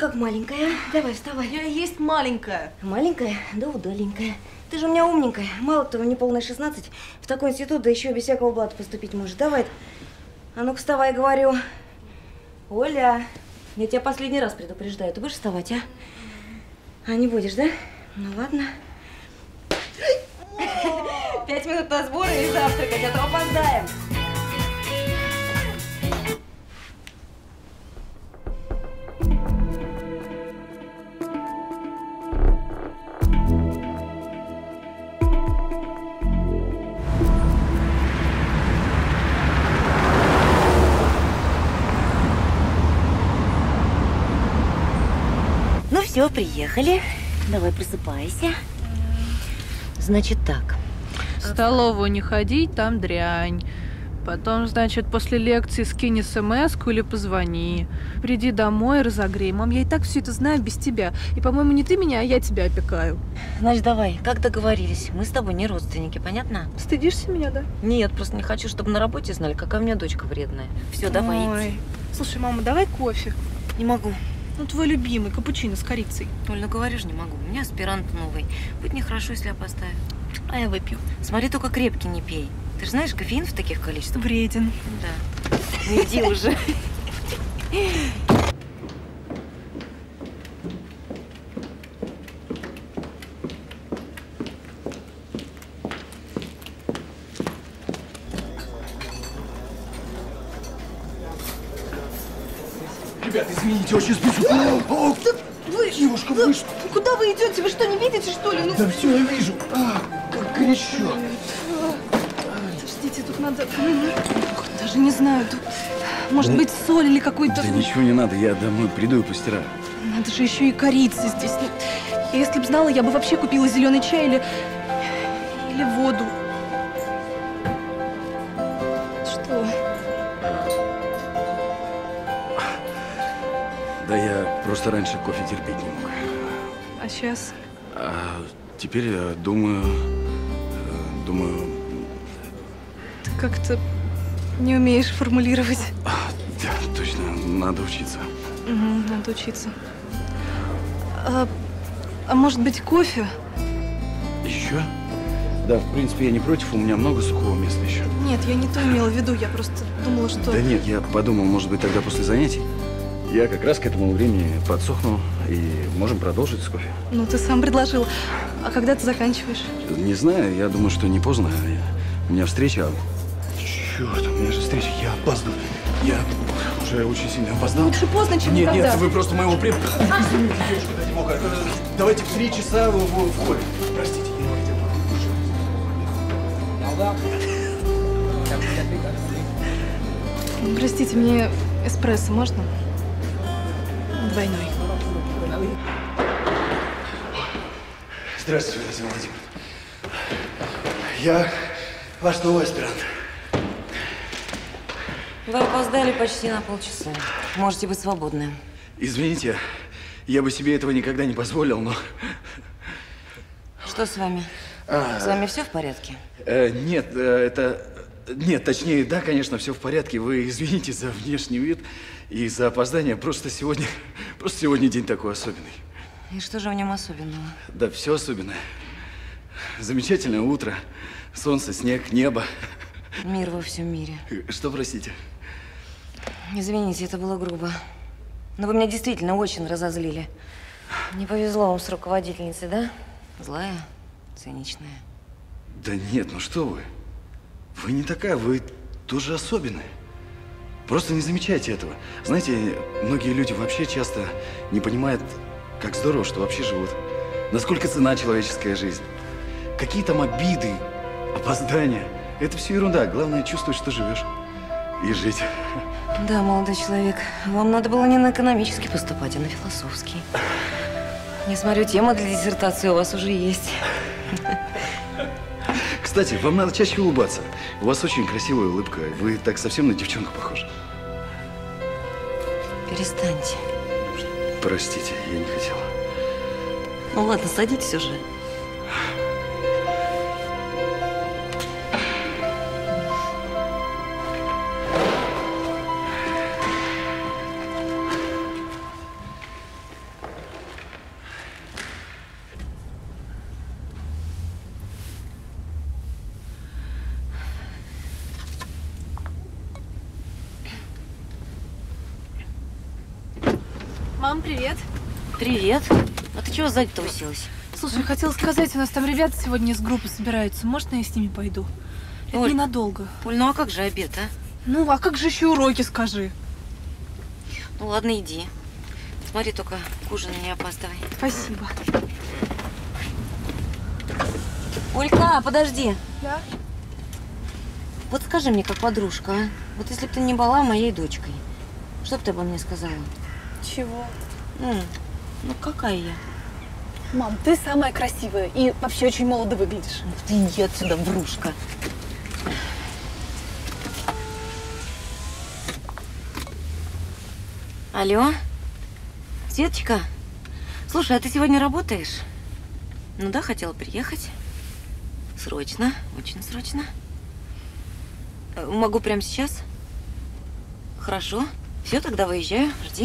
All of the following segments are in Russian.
как маленькая. Давай, вставай. Я и есть маленькая. Маленькая? Да удаленькая. Ты же у меня умненькая. Мало кто в неполные 16 в такой институт, да еще без всякого блата поступить может. Давай. А ну-ка, вставай, говорю. Оля, я тебя последний раз предупреждаю. Ты будешь вставать, а? А не будешь, да? Ну ладно. 5 минут на сборы и завтракать, а то опоздаем. Ну все, приехали. Давай, просыпайся. Значит так. В столовую не ходить, там дрянь. Потом, значит, после лекции скинь смс-ку или позвони. Приди домой, разогрей. Мам, я и так все это знаю без тебя. И, по-моему, не ты меня, а я тебя опекаю. Значит, давай, как договорились. Мы с тобой не родственники, понятно? Стыдишься меня, да? Нет, просто не хочу, чтобы на работе знали, какая у меня дочка вредная. Все, давай иди. Слушай, мама, давай кофе. Не могу. Ну, твой любимый, капучино с корицей. Оль, ну говорю же, не могу. У меня аспирант новый. Будет нехорошо, если опоздаю. А я выпью. Смотри, только крепкий не пей. Ты же знаешь, кофеин в таких количествах? Вреден. Да. Ну, иди уже. Ребят, извините, очень спешу. Девушка, вы что? Куда вы идете? Вы что, не видите, что ли? Ну... Да все я вижу. Как горячо. Подождите, тут надо... Даже не знаю, тут... Может быть, соль или какой-то... Да ничего не надо, я домой приду и постираю. Надо же еще и корица здесь. Ну, если б знала, я бы вообще купила зеленый чай или воду. Что? Да я просто раньше кофе терпеть не мог. А сейчас? А теперь я думаю... Ты как-то не умеешь формулировать. Да, точно, надо учиться. Угу, надо учиться. А может быть, кофе? Еще? Да, в принципе, я не против, у меня много сухого места еще. Нет, я не то имела в виду, я просто думала, что... Да нет, я подумал, может быть, тогда после занятий. Я как раз к этому времени подсохну, и можем продолжить с кофе. Ну, ты сам предложил. А когда ты заканчиваешь? Не знаю, я думаю, что не поздно. У меня встреча. Черт, у меня же встреча, я опаздываю. Я уже очень сильно опоздал. Лучше поздно, чем никогда. Нет, вы просто моего предка. Извините, девушка, дайте бога. Давайте в 3 часа в холле. Простите, я не хотел. Простите, мне эспрессо можно? Двойной. Здравствуйте, Владимир Владимирович. Я ваш новый аспирант. Вы опоздали почти на полчаса. Можете быть свободны. Извините, я бы себе этого никогда не позволил, но... Что с вами? С вами все в порядке? Нет, это... Нет, точнее, да, конечно, все в порядке. Вы извините за внешний вид и за опоздание. Просто сегодня день такой особенный. И что же в нем особенного? Да, все особенное. Замечательное утро. Солнце, снег, небо. Мир во всем мире. Что, простите? Извините, это было грубо. Но вы меня действительно очень разозлили. Не повезло вам с руководительницей, да? Злая, циничная. Да нет, ну что вы. Вы не такая, вы тоже особенная. Просто не замечайте этого. Знаете, многие люди вообще часто не понимают, как здорово, что вообще живут. Насколько ценна человеческая жизнь. Какие там обиды, опоздания. Это все ерунда. Главное чувствовать, что живешь. И жить. Да, молодой человек, вам надо было не на экономический поступать, а на философский. Я смотрю, тема для диссертации у вас уже есть. Кстати, вам надо чаще улыбаться. У вас очень красивая улыбка. Вы так совсем на девчонку похожи. Перестаньте. Простите, я не хотела. Ну ладно, садитесь уже. Мам, привет. Привет. А ты чего сзади-то уселась? Слушай, хотела сказать, у нас там ребята сегодня из группы собираются. Может, я с ними пойду? Это Оль, ненадолго. Оль, ну а как же обед, а? Ну, а как же еще уроки, скажи? Ну ладно, иди. Смотри, только к ужину не опаздывай. Спасибо. Олька, подожди. Да? Вот скажи мне, как подружка, а? Вот если бы ты не была моей дочкой, что бы ты обо мне сказала? Чего? Ну какая я? Мам, ты самая красивая и вообще очень молодо выглядишь. Ух ты, иди отсюда, врушка. Алло? Светочка? Слушай, а ты сегодня работаешь? Ну да, хотела приехать. Срочно, очень срочно. Могу прямо сейчас? Хорошо. Все, тогда выезжаю. Жди.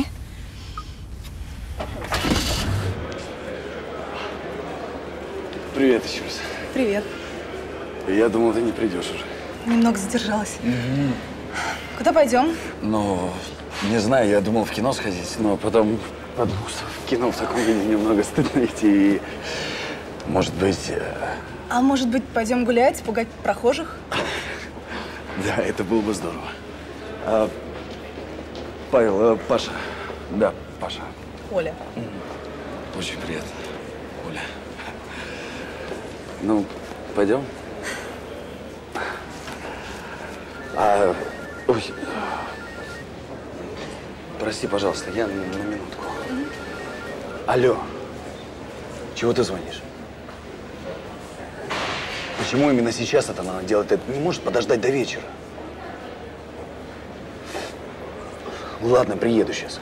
Привет еще раз. Привет. Я думал, ты не придешь уже. Немного задержалась. Куда пойдем? Ну, не знаю, я думал в кино сходить, но потом подумал, что в кино в таком виде немного стыдно идти. И, может быть… А может быть, пойдем гулять, пугать прохожих? Да, это было бы здорово. Павел, Паша. Да, Паша. Оля. Очень приятно, Оля. Ну, пойдем? Ой. Прости, пожалуйста, я на минутку. Алло. Чего ты звонишь? Почему именно сейчас это надо делать? Это не может подождать до вечера. Ладно, приеду сейчас.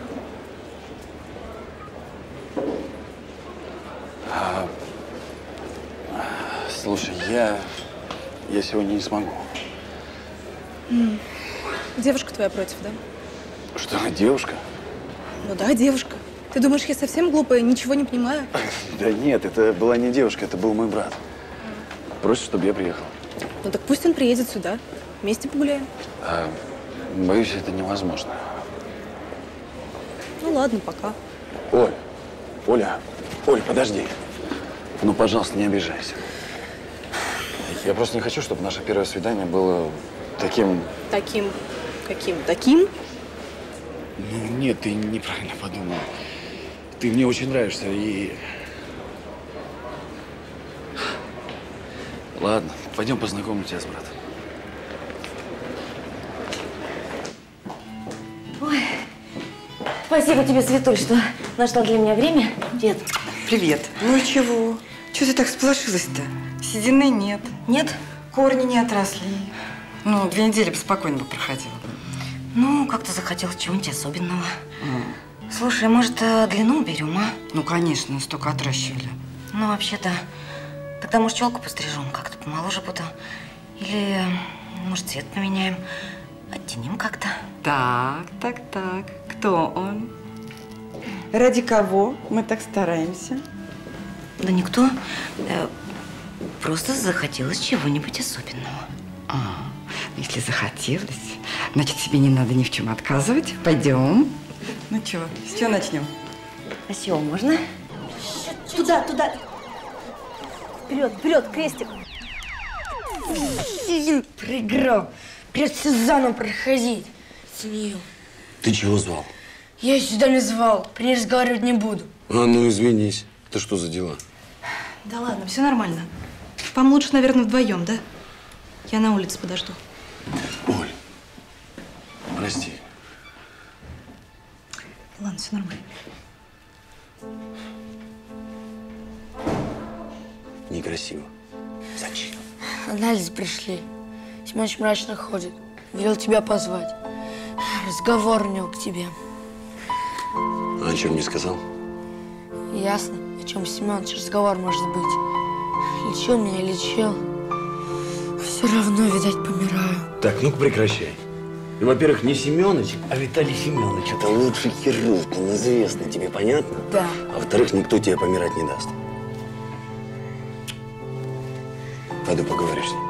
Слушай, я сегодня не смогу. Девушка твоя против, да? Что, девушка? Ну да, девушка. Ты думаешь, я совсем глупая, ничего не понимаю? Да нет, это была не девушка, это был мой брат. Просит, чтобы я приехал. Ну так пусть он приедет сюда. Вместе погуляем. Боюсь, это невозможно. Ну ладно, пока. Оль, подожди. Ну, пожалуйста, не обижайся. Я просто не хочу, чтобы наше первое свидание было таким… Таким? Каким? Таким? Ну, нет, ты неправильно подумал. Ты мне очень нравишься и… Ладно, пойдем познакомлю тебя с братом. Ой, спасибо тебе, Светуль, что нашла для меня время. Дед. Привет. Ну и чего? Чего ты так сполошилась-то? Седины нет. Нет? Корни не отросли. Ну, 2 недели бы спокойно бы проходила. Ну, как-то захотелось чего-нибудь особенного. Слушай, может, длину уберем, а? Ну, конечно, столько отращивали. Ну, вообще-то, тогда, может, челку пострижем, как-то помоложе буду. Или, может, цвет поменяем, оттеним как-то. Так. Кто он? Ради кого мы так стараемся? Да никто. Просто захотелось чего-нибудь особенного. Если захотелось, значит, себе не надо ни в чем отказывать. Пойдем. Ну чего, с чего начнем? А с чего можно? Туда. Вперед, крестик. Проиграл. Придется заново проходить с нее. Ты чего звал? Я сюда не звал. При ней разговаривать не буду. Ну извинись. Это что за дела? Да ладно, все нормально. Вам лучше, наверное, вдвоем, да? Я на улице подожду. Оль, прости. Ладно, все нормально. Некрасиво. Зачем? Анализы пришли. Семёныч мрачно ходит. Велел тебя позвать. Разговор у него к тебе. А о чем не сказал? Ясно, о чем Семёныч разговор может быть. Лечил меня, лечил. Все равно, видать, помираю. Так, ну-ка прекращай. Ну, во-первых, не Семёныч, а Виталий Семёныч. Это лучший хирург, он известный, тебе понятно? Да. А во-вторых, никто тебе помирать не даст. Пойду поговоришь с ним.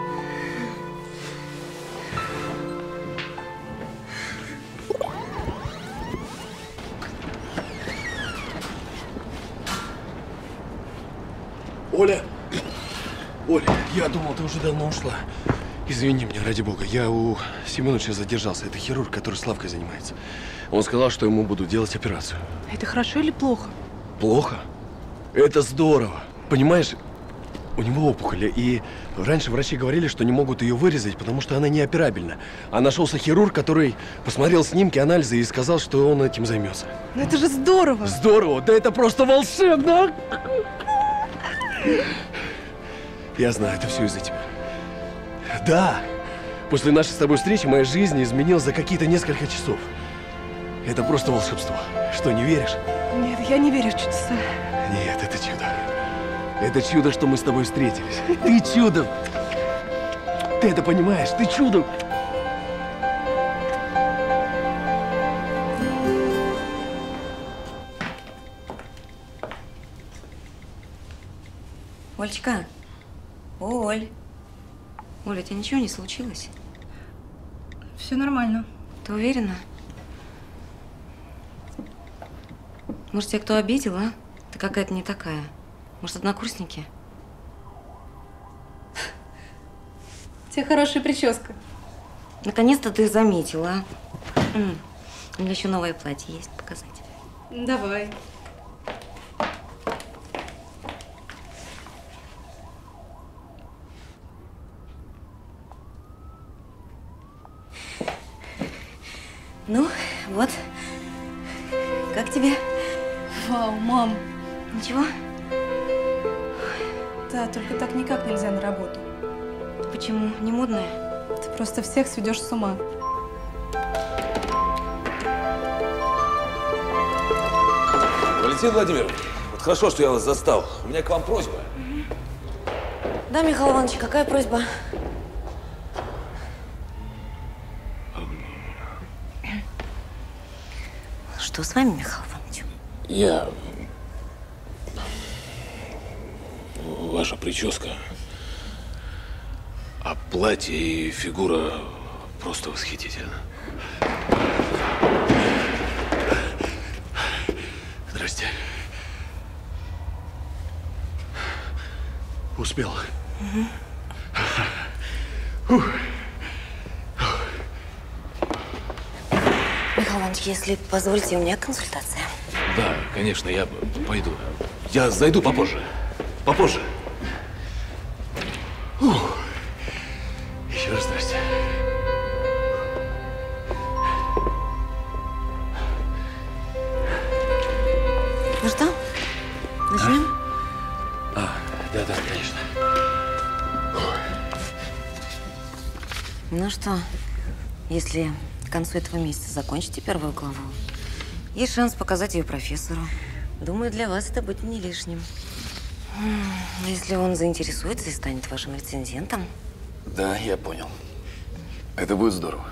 Оля! Оля, я думал, ты уже давно ушла. Извини меня, ради бога. Я у Семеновича задержался. Это хирург, который Славкой занимается. Он сказал, что ему будут делать операцию. Это хорошо или плохо? Плохо? Это здорово. Понимаешь, у него опухоль. И раньше врачи говорили, что не могут ее вырезать, потому что она неоперабельна. А нашелся хирург, который посмотрел снимки, анализы и сказал, что он этим займется. Ну это же здорово! Здорово! Да это просто волшебно! Я знаю, это все из-за тебя. Да! После нашей с тобой встречи моя жизнь изменилась за какие-то несколько часов. Это просто волшебство. Что, не веришь? Нет, я не верю в чудеса. Нет, это чудо. Это чудо, что мы с тобой встретились. Ты чудо! Ты это понимаешь? Ты чудо! Олечка. Оль. Оля, у тебя ничего не случилось? Все нормально. Ты уверена? Может, тебя кто обидел, а? Ты какая-то не такая. Может, однокурсники? У тебя хорошая прическа. Наконец-то ты заметила. У меня еще новое платье есть показать. Давай. Ну, вот. Как тебе? Вау, мам. Ничего? Да, только так никак нельзя на работу. Почему? Не модная? Ты просто всех сведешь с ума. Валентин Владимирович, вот хорошо, что я вас застал. У меня к вам просьба. Да, Михаил Иванович, какая просьба? Что с вами, Михаил Иванович? Ваша прическа, а платье и фигура просто восхитительно. Здрасте. Успел. Михаил Иванович, если позволите, у меня консультация. Да, конечно, я пойду. Я зайду попозже. Попозже. Еще раз здрасте. Ну что, начнем? Да, конечно. Ну что, если к концу этого месяца закончите первую главу, есть шанс показать ее профессору. Думаю, для вас это будет не лишним. Если он заинтересуется и станет вашим рецензентом. Да, я понял. Это будет здорово.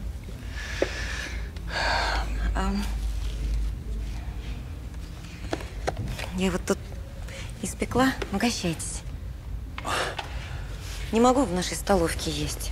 Я вот тут испекла. Угощайтесь. Не могу в нашей столовке есть.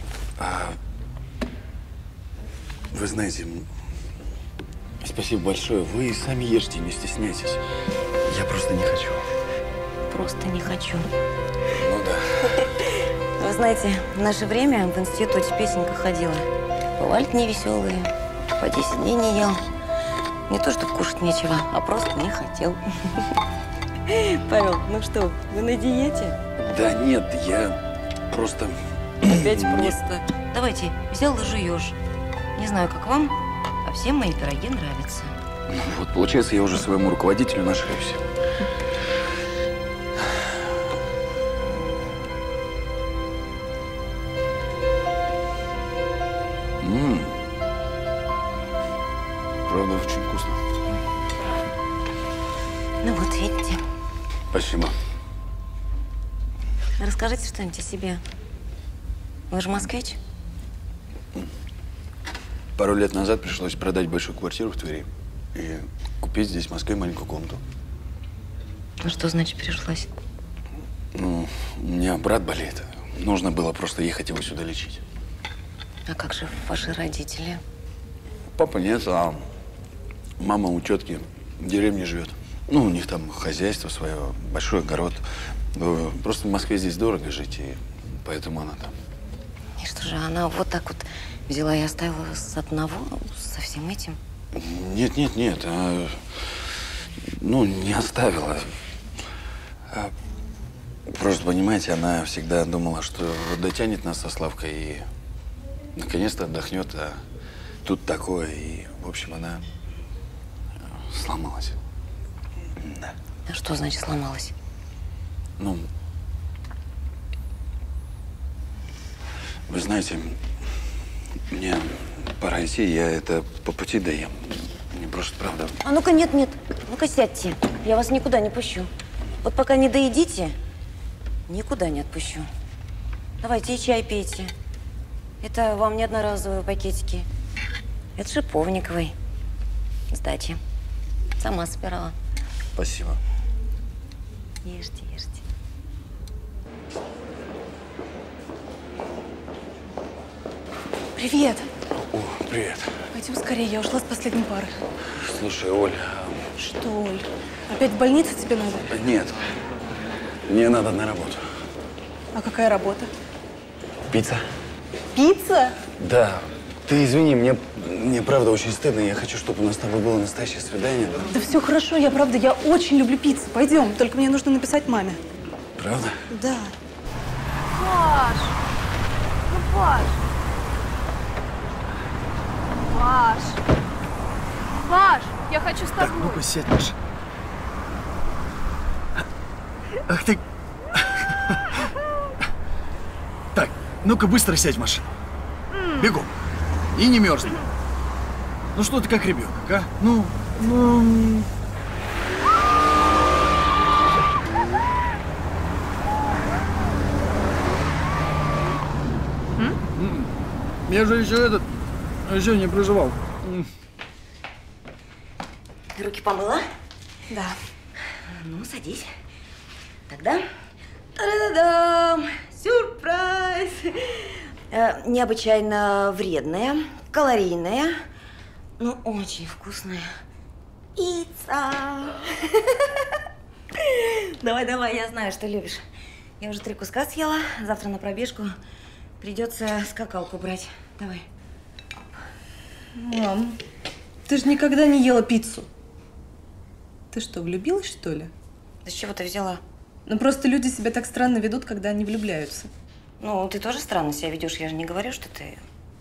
Вы знаете, спасибо большое. Вы сами ешьте, не стесняйтесь. Я просто не хочу. Просто не хочу. Ну да. Вы знаете, в наше время в институте песенка ходила. Бывали дни веселые, по 10 дней не ел. Не то, чтобы кушать нечего, а просто не хотел. Павел, ну что, вы на диете? Да нет, я просто… Опять просто. Давайте, взял да жуешь. Не знаю, как вам, а всем мои пироги нравятся. Ну, вот, получается, я уже своему руководителю нашаюсь. Правда, очень вкусно. Ну вот, видите. Спасибо. Расскажите что-нибудь о себе. Вы же москвич? Пару лет назад пришлось продать большую квартиру в Твери и купить здесь, в Москве, маленькую комнату. Ну, что значит пришлось? Ну, у меня брат болеет. Нужно было просто ехать его сюда лечить. А как же ваши родители? Папа нет, а мама у тетки в деревне живет. Ну, у них там хозяйство свое, большой огород. Ну, просто в Москве здесь дорого жить, и поэтому она там. И что же, она вот так вот взяла и оставила с одного, со всем этим? Нет. Ну, не оставила. Просто, понимаете, она всегда думала, что дотянет нас со Славкой и наконец-то отдохнет, а тут такое, и, в общем, она сломалась. Да. А что значит сломалась? Ну, вы знаете, мне пора идти, я это по пути доем. Мне просто, правда… А ну-ка, нет, ну-ка сядьте, я вас никуда не пущу. Вот пока не доедите, никуда не отпущу. Давайте и чай пейте. Это вам не одноразовые пакетики. Это шиповниковый. Сдачи. Сама собирала. Спасибо. Ешьте. Привет. О, привет. Пойдем скорее, я ушла с последней пары. Слушай, Оль… Что, Оль? Опять в больницу тебе надо? Нет. Мне надо на работу. А какая работа? Пицца? Пицца? Да. Ты извини, мне правда очень стыдно. Я хочу, чтобы у нас с тобой было настоящее свидание. Да все хорошо, я очень люблю пиццу. Пойдем, только мне нужно написать маме. Правда? Да. Паш! Ну, Паш! Паш, я хочу с тобой. Так, ну-ка сядь, Маша. Ах ты… Так, ну-ка быстро сядь в машину. Бегом. И не мерзни. Ну что ты как ребенок, а? Ну… Я же еще не проживал. Руки помыла? Да. Ну, садись. Тогда… Та-да-да-дам! Сюрприз! Необычайно вредная, калорийная, но очень вкусная пицца. Давай, я знаю, что любишь. Я уже 3 куска съела, завтра на пробежку придется скакалку брать. Давай. Мам, ты же никогда не ела пиццу. Ты что, влюбилась, что ли? Да с чего ты взяла? Ну, просто люди себя так странно ведут, когда они влюбляются. Ну, ты тоже странно себя ведешь. Я же не говорю, что ты…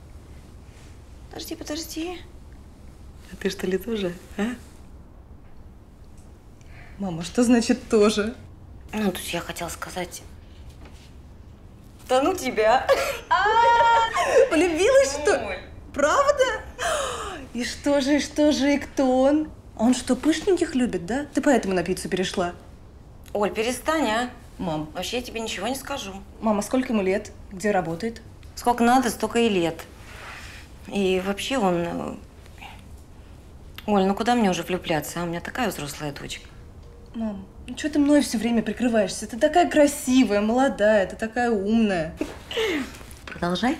Подожди. А ты что ли тоже, а? Мама, что значит тоже? Ну, тут я хотела сказать… Да ну тебя! Влюбилась, что ли? Правда? И что же, и кто он? Он что, пышненьких любит, да? Ты поэтому на пиццу перешла? Оль, перестань, а? Мам. Вообще я тебе ничего не скажу. Мама, сколько ему лет? Где работает? Сколько надо, столько и лет. И вообще он… Оль, ну куда мне уже влюбляться, а? У меня такая взрослая дочка. Мам, ну что ты мной все время прикрываешься? Ты такая красивая, молодая, ты такая умная. Продолжай.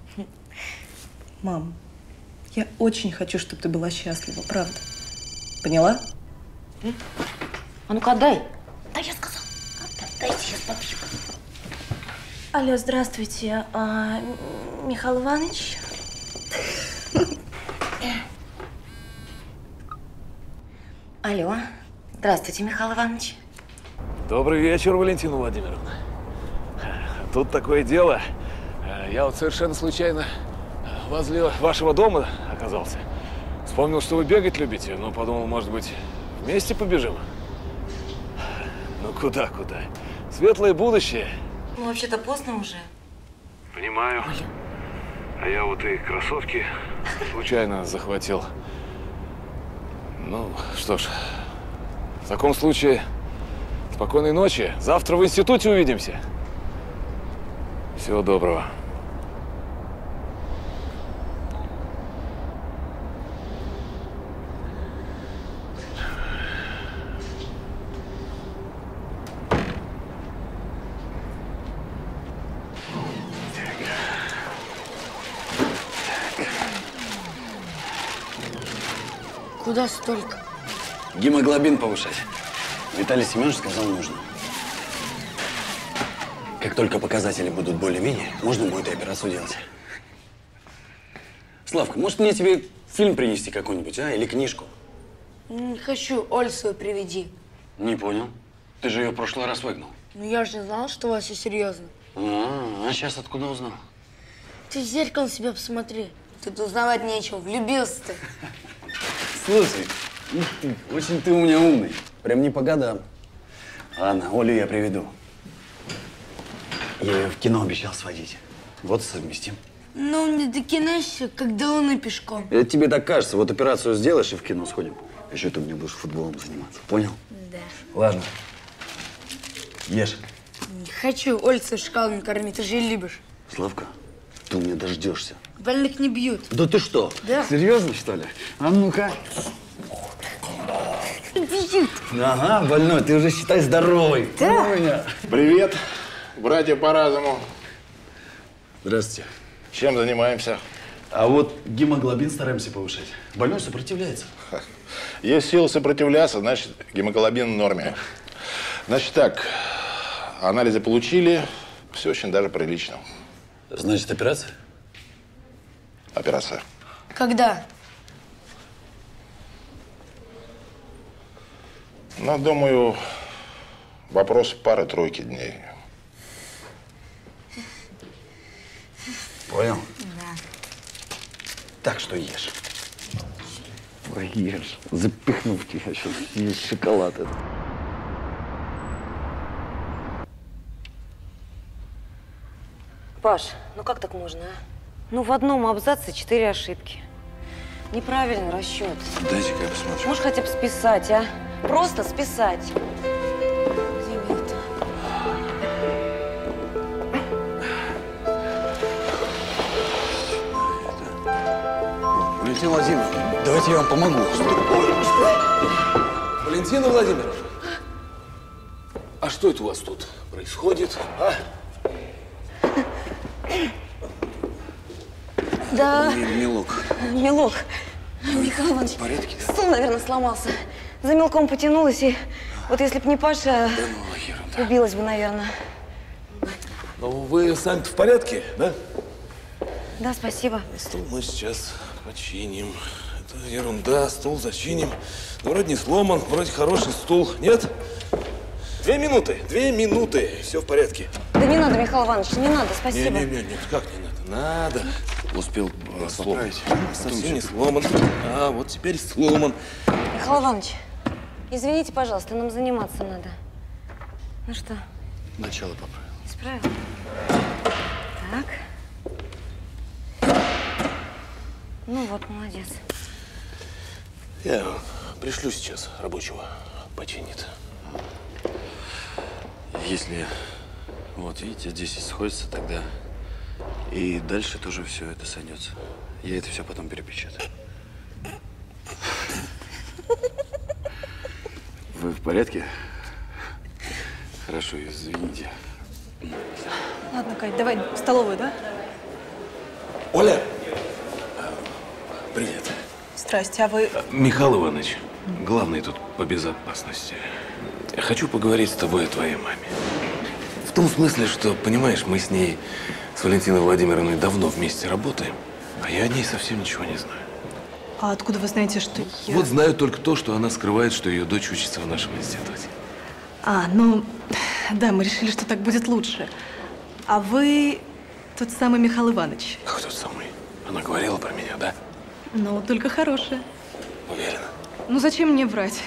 Мам, я очень хочу, чтобы ты была счастлива, правда. Поняла? А ну-ка отдай. Да, я сказала. Отдай, сейчас попью. Алло, здравствуйте. Михаил Иванович? Алло. Здравствуйте, Михаил Иванович. Добрый вечер, Валентина Владимировна. Тут такое дело. Я вот совершенно случайно возле вашего дома оказался. Вспомнил, что вы бегать любите, но подумал, может быть, вместе побежим? Ну куда? Светлое будущее. Ну, вообще-то поздно уже. Понимаю. А я вот и кроссовки случайно захватил. Ну, что ж, в таком случае, спокойной ночи. Завтра в институте увидимся. Всего доброго. Куда столько? Гемоглобин повышать. Виталий Семенович сказал, нужно. Как только показатели будут более-менее, можно будет и операцию делать. Славка, может мне тебе фильм принести какой-нибудь, а? Или книжку? Не хочу, Оль свою приведи. Не понял. Ты же ее в прошлый раз выгнал. Ну я же не знал, что у вас все серьезно. А сейчас откуда узнал? Ты в зеркало себя посмотри. Тут узнавать нечего, влюбился ты. Слушай, очень ты у меня умный. Прям не по годам. Ладно, Олю я приведу. Я ее в кино обещал сводить. Вот и совместим. Ну, не до кино еще, как до Луны пешком. Это тебе так кажется. Вот операцию сделаешь и в кино сходим. Еще ты мне будешь футболом заниматься. Понял? Да. Ладно. Ешь. Не хочу, Оль свою шоколадом корми, ты же ее любишь. Славка, ты у меня дождешься. Больных не бьют. Да ты что? Да. Серьезно, что ли? А ну-ка. Бьют. Ага, больной, ты уже считай здоровый. Да. Понял меня? Привет, братья по разуму. Здравствуйте. Чем занимаемся? А вот гемоглобин стараемся повышать. Больной сопротивляется. Есть силы сопротивляться, значит, гемоглобин в норме. Значит так, анализы получили, все очень даже прилично. Значит, операция? Операция. Когда? Ну, думаю, вопрос пары-тройки дней. Понял? Да. Так что ешь. Ой, ешь. Запихнув тебя сейчас есть шоколад этот. Паш, ну как так можно, а? Ну в одном абзаце 4 ошибки. Неправильный расчет. Дайте-ка я посмотрю. Можешь хотя бы списать, а? Просто списать. Где мел-то? Валентина Владимировна, давайте я вам помогу. Валентина Владимировна, а что это у вас тут происходит, а? Да. Милок. Милок. Михаил Иванович, В порядке? стул, наверное, сломался. За мелком потянулась, и вот если б не Паша, убилась бы, наверное. Ну, вы сами-то в порядке, да? Да, спасибо. Стул мы сейчас починим. Это ерунда, стул зачиним. Ну, вроде не сломан, вроде хороший стул. Нет? 2 минуты, 2 минуты. Все в порядке. Да не надо, Михаил Иванович, не надо, спасибо. Не, как не надо? Надо. Успел сломан. Совсем не сломан. А, вот теперь сломан. Михаил Иванович, извините, пожалуйста, нам заниматься надо. Ну что? Начало поправил. Исправил? Так. Ну вот, молодец. Я пришлю сейчас рабочего, починит. Если, вот видите, 10 сходится, тогда и дальше тоже все это сойдется. Я это все потом перепечатаю. Вы в порядке? Хорошо, извините. Ладно, Кать, давай в столовую, да? Оля! Привет. Здрасте, а вы… Михаил Иванович, главный тут по безопасности. Я хочу поговорить с тобой о твоей маме. В том смысле, что, понимаешь, мы с ней, с Валентиной Владимировной, давно вместе работаем, а я о ней совсем ничего не знаю. А откуда вы знаете, что я… Вот знаю только то, что она скрывает, что ее дочь учится в нашем институте. А, ну, да, мы решили, что так будет лучше. А вы тот самый Михаил Иванович? Как тот самый? Она говорила про меня, да? Ну, только хорошая. Уверена. Ну, зачем мне врать?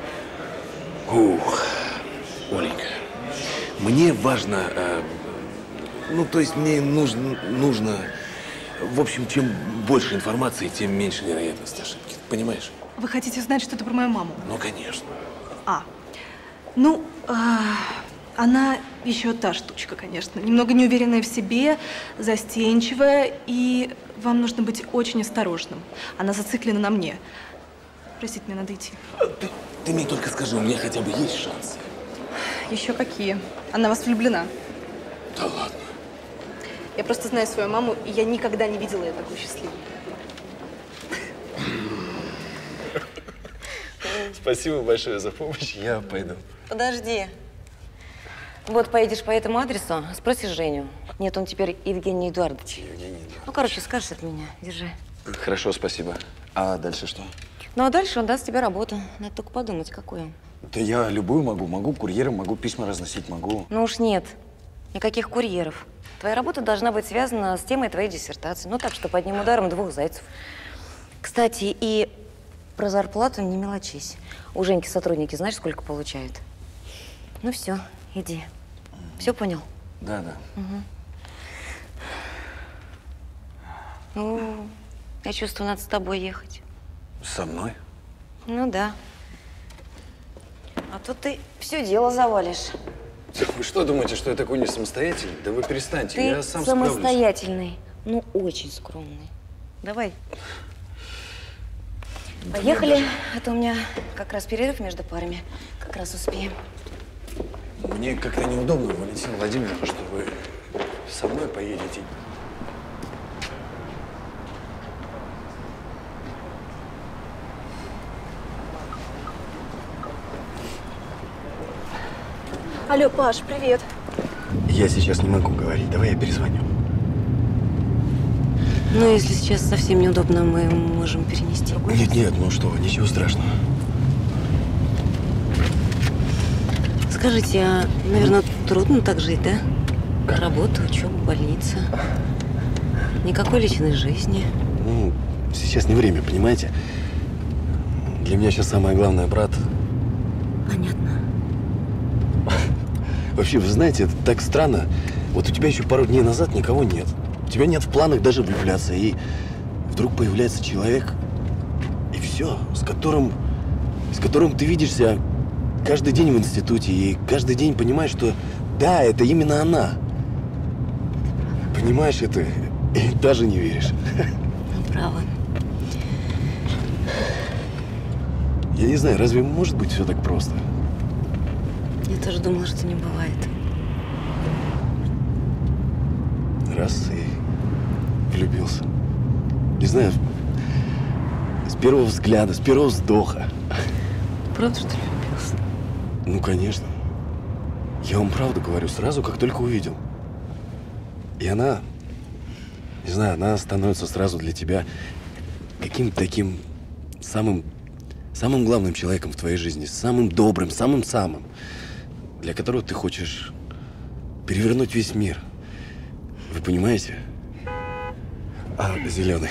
Ух, Оленька, мне важно, ну, то есть мне нужно, в общем, чем больше информации, тем меньше вероятность ошибки. Понимаешь? Вы хотите знать что-то про мою маму? Ну, конечно. Ну, она еще та штучка, конечно. Немного неуверенная в себе, застенчивая, и вам нужно быть очень осторожным. Она зациклена на мне. Простите, мне надо идти. Ты мне только скажи, у меня хотя бы есть шансы? Еще какие? Она в вас влюблена. Да ладно. Я просто знаю свою маму, и я никогда не видела ее такой счастливой. Спасибо большое за помощь. Я пойду. Подожди. Вот поедешь по этому адресу, спросишь Женю. Нет, он теперь Евгений Эдуардович. Евгений Эдуардович. Ну, короче, скажешь от меня. Держи. Хорошо, спасибо. А дальше что? Ну, а дальше он даст тебе работу. Надо только подумать, какую. Да я любую могу. Могу курьером, могу письма разносить, могу. Ну уж нет. Никаких курьеров. Твоя работа должна быть связана с темой твоей диссертации. Ну, так, чтобы одним ударом 2 зайцев. Кстати, и про зарплату не мелочись. У Женьки сотрудники знаешь, сколько получают? Ну все, иди. Все понял? Да. Угу. Ну, я чувствую, надо с тобой ехать. Со мной? Ну да. А то ты все дело завалишь. Вы что думаете, что я такой не самостоятельный? Да вы перестаньте, Ты я сам справлюсь. самостоятельный, но очень скромный. Давай. Поехали, а то у меня как раз перерыв между парами. Как раз успеем. Мне как-то неудобно, Валентина Владимировна, что вы со мной поедете. Алло, Паш, привет. Я сейчас не могу говорить, давай я перезвоню. Ну, если сейчас совсем неудобно, мы можем перенести. Нет, ну что вы, ничего страшного. Скажите, а, наверное, трудно так жить, да? Работа, учеба, больница. Никакой личной жизни. Ну, сейчас не время, понимаете? Для меня сейчас самое главное, брат. Понятно. Вообще, вы знаете, это так странно. Вот у тебя еще пару дней назад никого нет. У тебя нет в планах даже влюбляться. И вдруг появляется человек, и все, с которым ты видишься каждый день в институте. И каждый день понимаешь, что да, это именно она. Понимаешь это и даже не веришь. Ну, право. Я не знаю, разве может быть все так просто? Я тоже думала, что не бывает. Раз и влюбился. Не знаю, с первого взгляда, с первого вздоха. Правда, что влюбился? Ну, конечно. Я вам правду говорю, сразу, как только увидел. И она, не знаю, она становится сразу для тебя каким-то таким самым главным человеком в твоей жизни, самым добрым, самым-самым, для которого ты хочешь перевернуть весь мир. Вы понимаете? А, зеленый.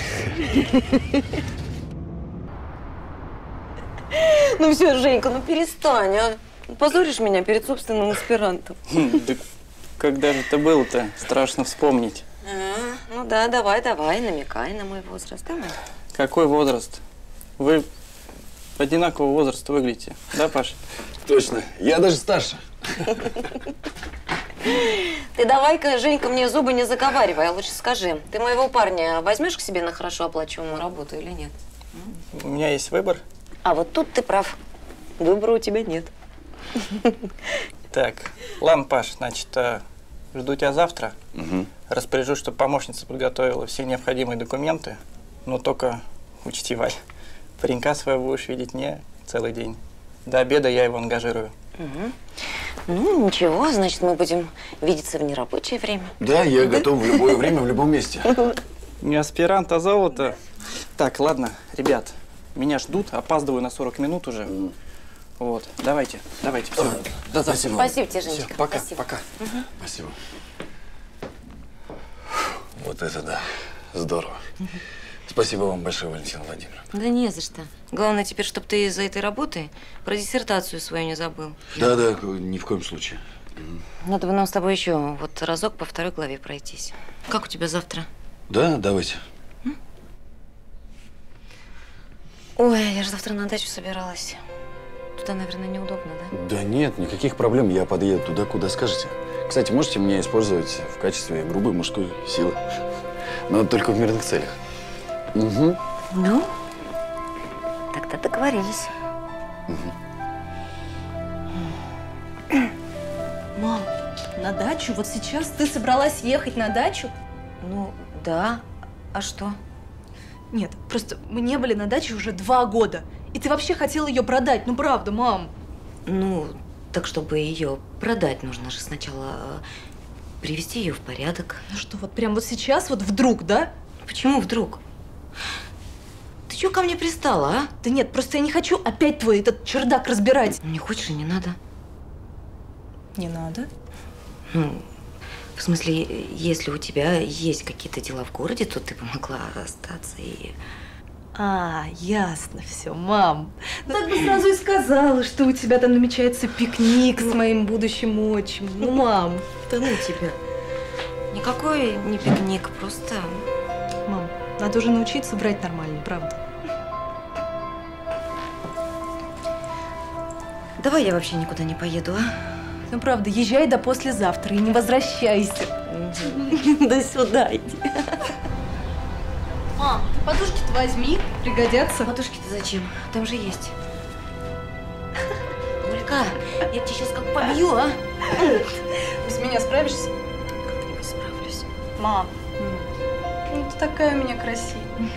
Ну все, Женька, ну перестань, а. Позоришь меня перед собственным аспирантом. Да когда же это было-то? Страшно вспомнить. Ну да, давай, намекай на мой возраст. Давай. Какой возраст? Вы одинакового возраста выглядите, да, Паша? Точно. Я даже старше. Ты давай-ка, Женька, мне зубы не заговаривай, а лучше скажи, ты моего парня возьмешь к себе на хорошо оплачиваемую работу или нет? У меня есть выбор. А вот тут ты прав. Выбора у тебя нет. Так, ладно, Паш, значит, жду тебя завтра. Угу. Распоряжусь, чтобы помощница подготовила все необходимые документы. Но только учти, Валь, паренька своего будешь видеть не целый день. До обеда я его ангажирую. Угу. Ну, ничего, значит, мы будем видеться в нерабочее время. Да, я готов в любое время, в любом месте. Не аспирант, а золото. Так, ладно, ребят, меня ждут, опаздываю на 40 минут уже. Вот, давайте, все. Да, спасибо. Спасибо тебе, Женечка. Все, пока, Спасибо. пока. Угу. Спасибо. Вот это да, здорово. Угу. Спасибо вам большое, Валентина Владимировна. Да не за что. Главное теперь, чтобы ты из-за этой работы про диссертацию свою не забыл. Да, ни в коем случае. Надо бы нам с тобой еще вот разок по 2 главе пройтись. Как у тебя завтра? Да, давайте. Ой, я же завтра на дачу собиралась. Туда, наверное, неудобно, да? Да нет, никаких проблем. Я подъеду туда, куда скажете. Кстати, можете меня использовать в качестве грубой мужской силы. Но только в мирных целях. Угу. Ну, тогда договорились. Угу. Мам, на дачу? Вот сейчас ты собралась ехать на дачу? Ну, да. А что? Нет, просто мы не были на даче уже 2 года. И ты вообще хотела ее продать, ну правда, мам. Ну, Так, чтобы ее продать, нужно же сначала привести ее в порядок. Ну что, вот прям вот сейчас, вот вдруг, да? Почему вдруг? Ты чё ко мне пристала, а? Да нет, просто я не хочу опять твой этот чердак разбирать. Не хочешь и не надо. Не надо? Ну, в смысле, если у тебя есть какие-то дела в городе, то ты бы могла остаться и… А, ясно все, мам. Ну, так бы сразу и сказала, что у тебя там намечается пикник с моим будущим отчимом. Ну, мам. Да ну тебя. Никакой не пикник, просто… Мам, надо уже научиться брать нормально, правда. Давай я вообще никуда не поеду, а? Ну, правда, езжай до послезавтра и не возвращайся. До сюда иди. Мам, ты подушки-то возьми, пригодятся. Подушки-то зачем? Там же есть. Ольга, я тебя сейчас как побью, а? Без меня справишься? Как-нибудь справлюсь. Мам, ну ты такая у меня красивая.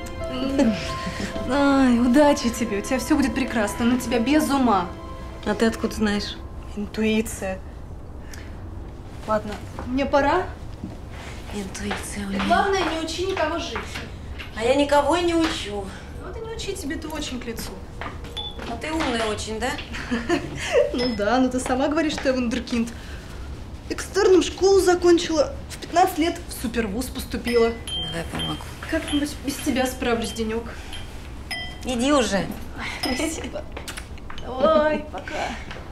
Ай, удачи тебе, у тебя все будет прекрасно, на тебя без ума. А ты откуда знаешь? Интуиция. Ладно, мне пора. Интуиция у меня. Главное, не учи никого жить. А я никого и не учу. Вот и не учи, тебе это очень к лицу. А ты умная очень, да? Ну да, но ты сама говоришь, что я вундеркинд. Экстерном школу закончила, в 15 лет в супервуз поступила. Давай помогу. Как-нибудь без тебя справлюсь денек. Иди уже. Спасибо. Давай, пока.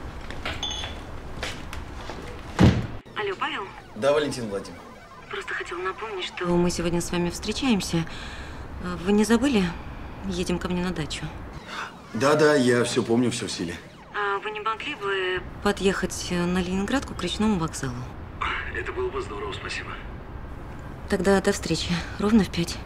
Алло, Павел? Да, Валентина Владимировна. Просто хотела напомнить, что мы сегодня с вами встречаемся. Вы не забыли? Едем ко мне на дачу. Да, я все помню, все в силе. А вы не могли бы подъехать на Ленинградку к речному вокзалу? Это было бы здорово, спасибо. Тогда до встречи. Ровно в 5.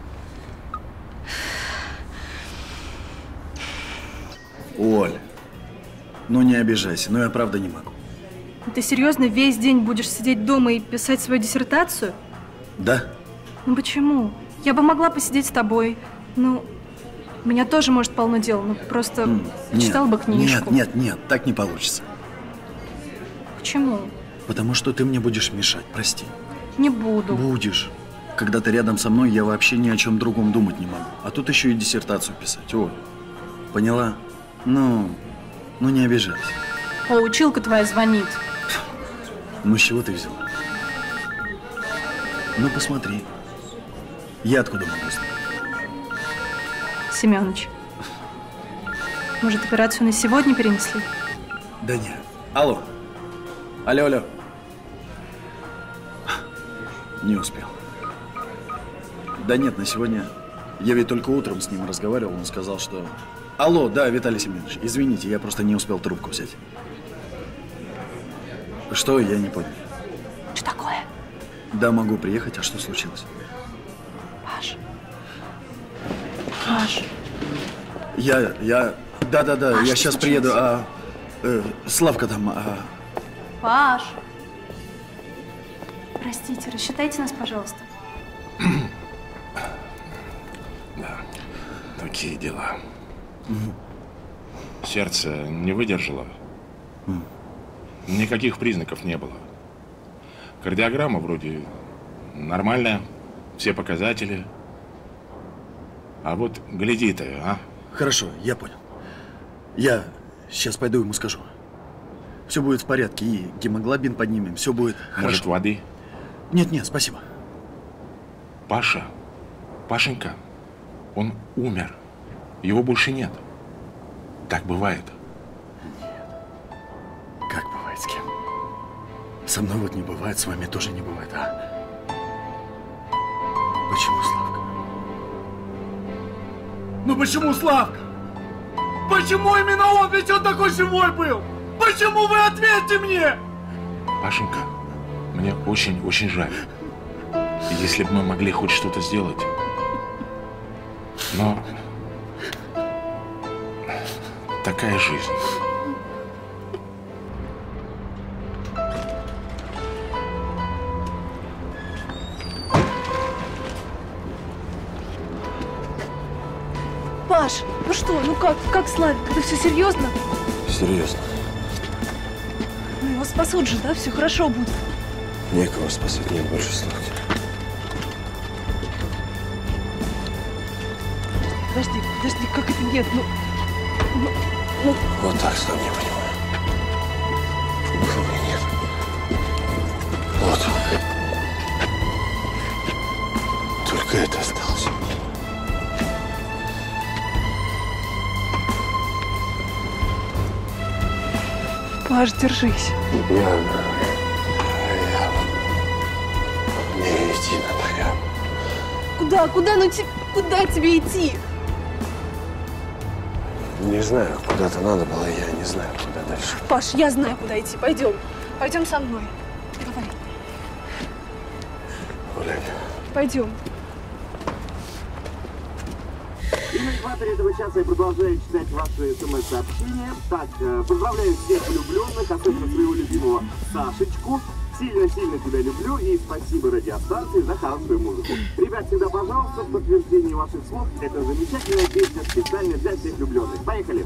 Оль, ну не обижайся, но я правда не могу. Ты серьезно весь день будешь сидеть дома и писать свою диссертацию? Да? Ну почему? Я бы могла посидеть с тобой. Ну, у меня тоже, может, полно дел. Ну, просто читала бы книжку. Нет, так не получится. Почему? Потому что ты мне будешь мешать, прости. Не буду. Будешь. Когда ты рядом со мной, я вообще ни о чем другом думать не могу. А тут еще и диссертацию писать. Оль, поняла? Ну, не обижайся. О, училка твоя звонит. Ну, с чего ты взяла? Ну, посмотри. Я откуда могу знать? Семёныч, может, операцию на сегодня перенесли? Да нет. Алло. Алло. Не успел. Да нет, на сегодня… Я ведь только утром с ним разговаривал, он сказал, что… Алло, да, Виталий Семенович, извините, я просто не успел трубку взять. Что? Я не понял. Что такое? Да, могу приехать, а что случилось? Паш. Да, я сейчас приеду, Славка там, Паш. Простите, рассчитайте нас, пожалуйста. Да, такие дела. Сердце не выдержало. Никаких признаков не было. Кардиограмма вроде нормальная, все показатели. А вот гляди ты, а? Хорошо, я понял. Я сейчас пойду ему скажу. Все будет в порядке, и гемоглобин поднимем, все будет Может, хорошо. воды? Нет, спасибо. Пашенька, он умер. Его больше нет. Так бывает. Как бывает с кем? Со мной вот не бывает, с вами тоже не бывает, а? Почему Славка? Ну почему Славка? Почему именно он? Ведь он такой живой был! Почему вы ответьте мне? Пашенька, мне очень жаль. Если бы мы могли хоть что-то сделать. Но такая жизнь. Паш, ну что, ну как Славик? Это все серьезно? Серьезно. Ну, его спасут же, да? Все хорошо будет. Некого спасать, нет больше Славки. Подожди, как это нет? Ну. Вот так сам не понимаю. Было и нет. Вот. Только это осталось. Паш, держись. Мне идти надо. Куда? Куда тебе идти? Не знаю, куда-то надо было, я не знаю, куда дальше. Паш, я знаю, куда идти. Пойдем. Пойдем со мной. Давай. Гулять. Пойдем. И на экваторе этого часа я продолжаю читать ваши смс-сообщения. Так, поздравляю всех влюбленных, особенно своего любимого Сашечку. Сильно-сильно тебя люблю и спасибо радиостанции за хорошую музыку. Ребят, всегда пожалуйста, в подтверждении ваших слов, это замечательная песня специально для всех влюбленных. Поехали!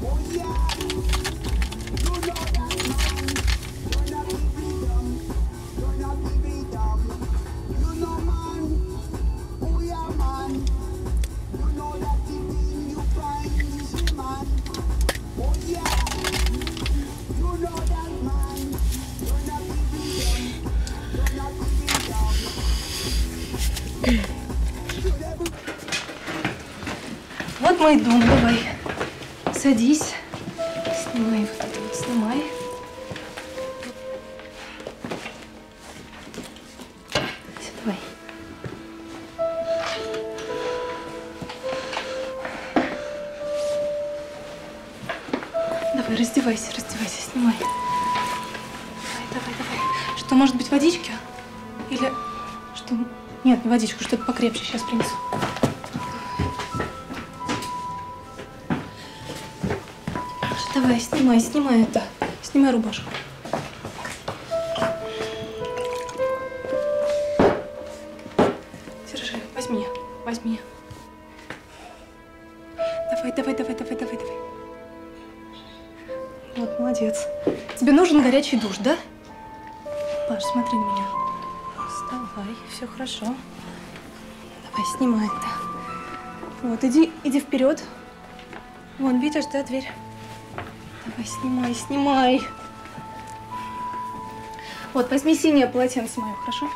Вот мой дом, давай. Садись. Снимай вот это вот, снимай. Все, давай. Давай, раздевайся, снимай. Давай. Что, может быть, водички? Или что? Нет, не водичку, что-то покрепче, сейчас принесу. Давай, снимай это. Снимай рубашку. Держи, возьми. Давай. Вот, молодец. Тебе нужен горячий душ, да? Паш, смотри на меня. Вставай, все хорошо. Давай, снимай это. Вот, иди вперед. Вон, видишь, да, дверь? Давай, снимай. Вот, возьми синее полотенце мое, хорошо?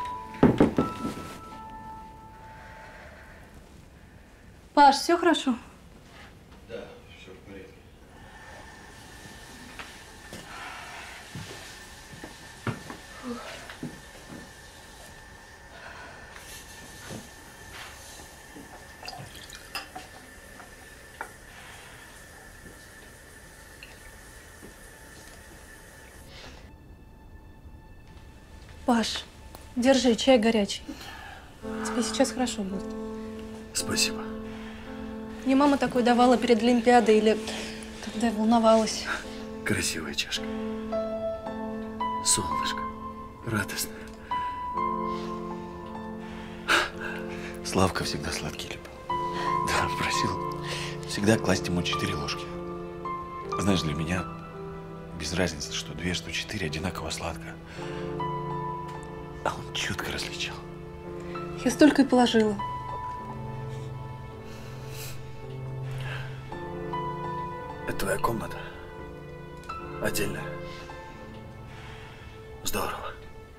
Паш, все хорошо? Да, все в порядке. Паш, держи, чай горячий. Тебе сейчас хорошо будет. Спасибо. Мне мама такой давала перед Олимпиадой или когда я волновалась. Красивая чашка. Солнышко. Радостное. Славка всегда сладкий любил. Да, просил всегда класть ему 4 ложки. Знаешь, для меня без разницы, что 2, что 4 одинаково сладко. А он четко различал. Я столько и положила. Это твоя комната? Отдельная? Здорово.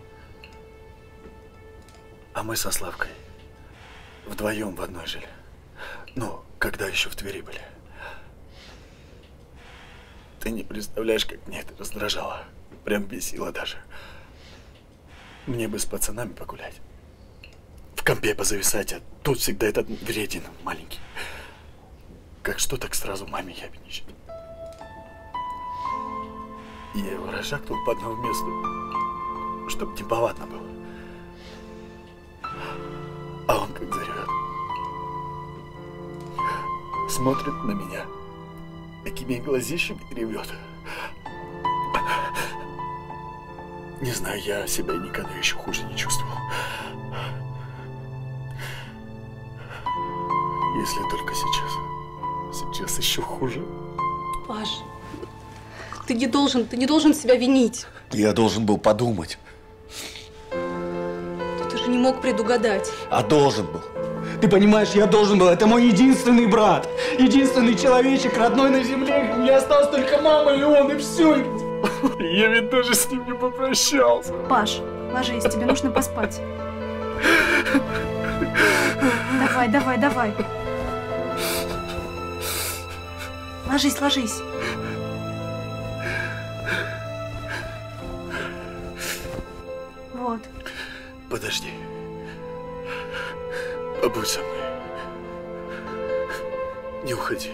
А мы со Славкой вдвоем в одной жили. Ну, когда еще в Твери были. Ты не представляешь, как мне это раздражало. Прям бесило даже. Мне бы с пацанами погулять. В компе позависать, а тут всегда этот вредин маленький. Как что, так сразу маме ябедничать. Я его разжакнул по одному месту, чтоб неповадно было. А он как заревет. Смотрит на меня, такими глазищами и ревет. Не знаю, я себя никогда еще хуже не чувствовал. Если только сейчас. Сейчас еще хуже. Паш, ты не должен себя винить. Я должен был подумать. Ты же не мог предугадать. А должен был. Ты понимаешь, я должен был. Это мой единственный брат. Единственный человечек, родной на земле. У меня осталась только мама и он, и все. Я ведь даже с ним не попрощался. Паш, ложись, тебе нужно поспать. Давай, давай, давай. Ложись, ложись. Вот. Подожди. Побудь со мной. Не уходи.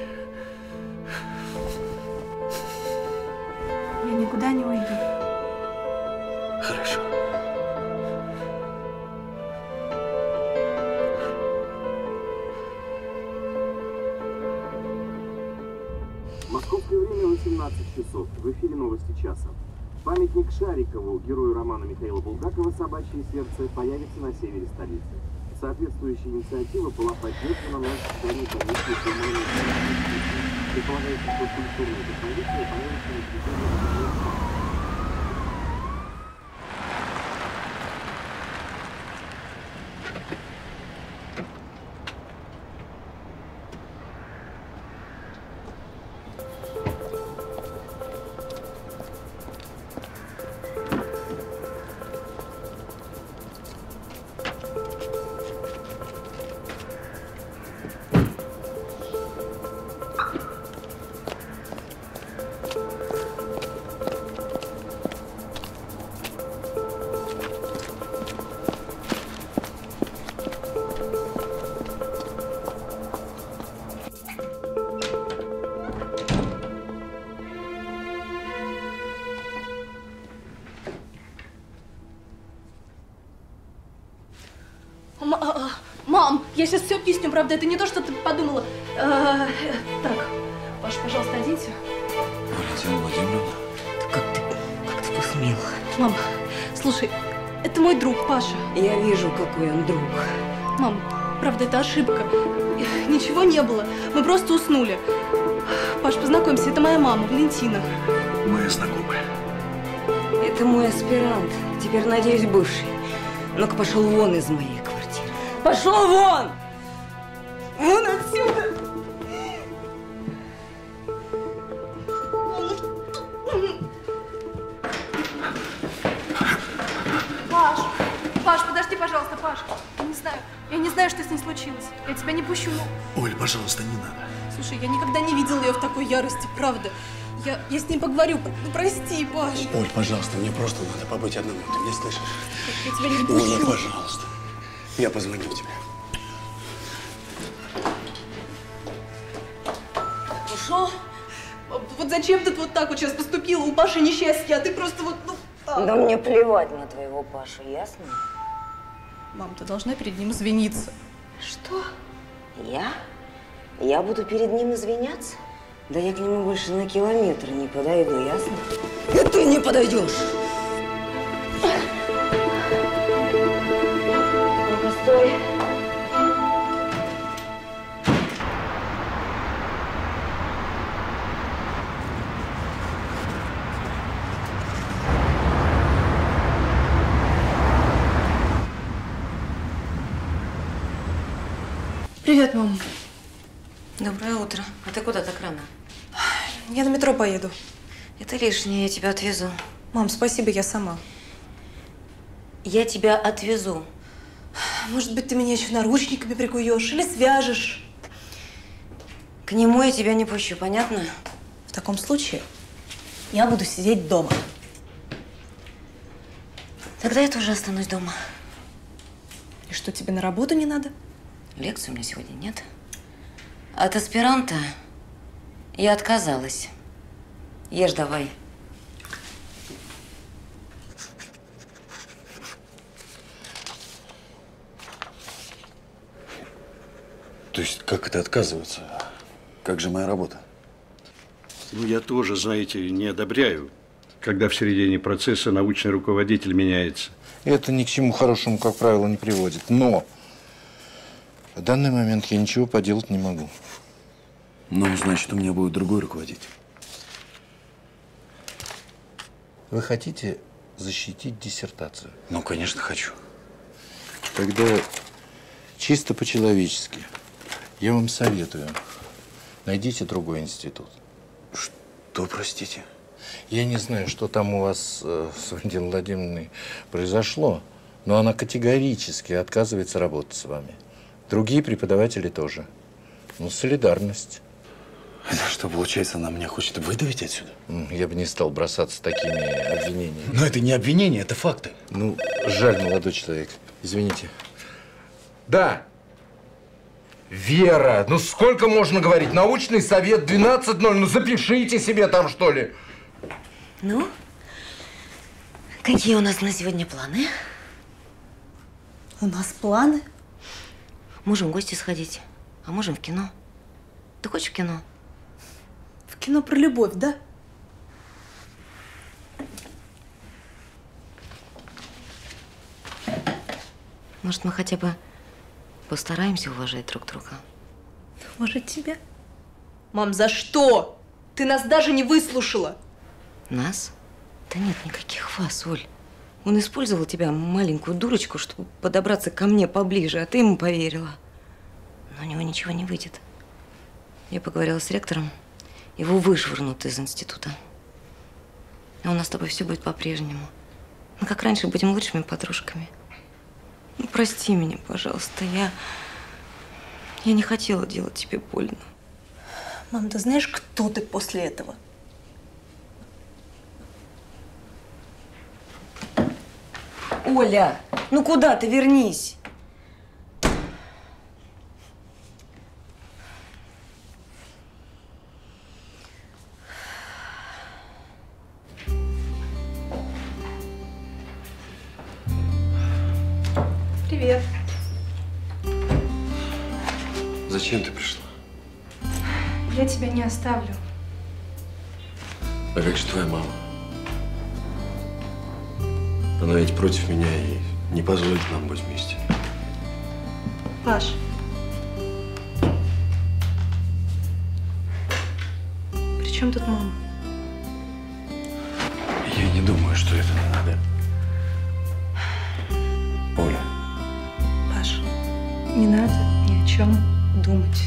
Я никуда не уйду. Хорошо. Московское время 18 часов. В эфире новости часа. Памятник Шарикову, герою романа Михаила Булгакова «Собачье сердце», появится на севере столицы. Соответствующая инициатива была поддержана на заседании комиссии формальной экономики. Предполагается, что культурная экспозиция появится на территории. Мам, я сейчас все объясню, правда, это не то, что ты подумала. Так, Паш, пожалуйста, оденься. Валентина Владимировна? Как ты посмела? Мам, слушай, это мой друг, Паша. Я вижу, какой он друг. Мам, правда, это ошибка. Ничего не было, мы просто уснули. Паш, познакомься, это моя мама, Валентина. Моя знакомая. Это мой аспирант, теперь, надеюсь, бывший. Ну-ка, пошел вон из моей квартиры. Пошел вон! Вон отсюда! Паш, подожди, пожалуйста, Паш. Я не знаю, что с ней случилось. Я тебя не пущу, но... Оль, пожалуйста, не надо. Слушай, я никогда не видела ее в такой ярости, правда. Я с ней поговорю. Ну, прости, Паш. Оль, пожалуйста, мне просто надо побыть одному. Ты меня слышишь? Я тебя не пущу. Оля, пожалуйста. Я позвоню тебе. Ушел? Вот зачем ты вот так вот сейчас поступила? У Паши несчастье, а ты просто вот... Да мне плевать на твоего Пашу, ясно? Мам, ты должна перед ним извиниться. Что? Я? Я буду перед ним извиняться? Да я к нему больше на километр не подойду, ясно? И ты не подойдешь! Ну-ка, стой! Привет, мам. Доброе утро. А ты куда так рано? Я на метро поеду. Это лишнее, я тебя отвезу. Мам, спасибо, я сама. Я тебя отвезу. Может быть, ты меня еще наручниками прикуешь или свяжешь? К нему я тебя не пущу, понятно? В таком случае я буду сидеть дома. Тогда я тоже останусь дома. И что, тебе на работу не надо? Лекции у меня сегодня нет. От аспиранта я отказалась. Ешь давай. То есть, как это отказываться? Как же моя работа? Ну, я тоже, знаете, не одобряю, когда в середине процесса научный руководитель меняется. Это ни к чему хорошему, как правило, не приводит. Но в данный момент я ничего поделать не могу. Ну, значит, у меня будет другой руководитель. Вы хотите защитить диссертацию? Ну, конечно, хочу. Тогда чисто по-человечески я вам советую. Найдите другой институт. Что, простите? Я не знаю, что там у вас с Валентиной Владимировной произошло, но она категорически отказывается работать с вами. Другие преподаватели тоже. Ну, солидарность. Это что, получается, она меня хочет выдавить отсюда? Я бы не стал бросаться такими обвинениями. Но это не обвинения, это факты. Ну, жаль, молодой человек. Извините. Да. Вера, ну сколько можно говорить? Научный совет 12:00. Ну запишите себе там, что ли. Ну, какие у нас на сегодня планы? У нас планы? Можем в гости сходить, а можем в кино. Ты хочешь в кино? В кино про любовь, да? Может, мы хотя бы постараемся уважать друг друга? Уважать тебя? Мам, за что? Ты нас даже не выслушала. Нас? Да нет никаких вас, Оль. Он использовал тебя, маленькую дурочку, чтобы подобраться ко мне поближе, а ты ему поверила. Но у него ничего не выйдет. Я поговорила с ректором, его вышвырнут из института. А у нас с тобой все будет по-прежнему. Мы как раньше будем лучшими подружками. Ну, прости меня, пожалуйста, я не хотела делать тебе больно. Мам, ты знаешь, кто ты после этого? Оля, ну куда ты? Вернись. Привет. Зачем ты пришла? Я тебя не оставлю. А как же твоя мама? Она ведь против меня и не позволит нам быть вместе. Паш. При чем тут мама? Я не думаю, что это надо. Оля. Паш, не надо ни о чем думать.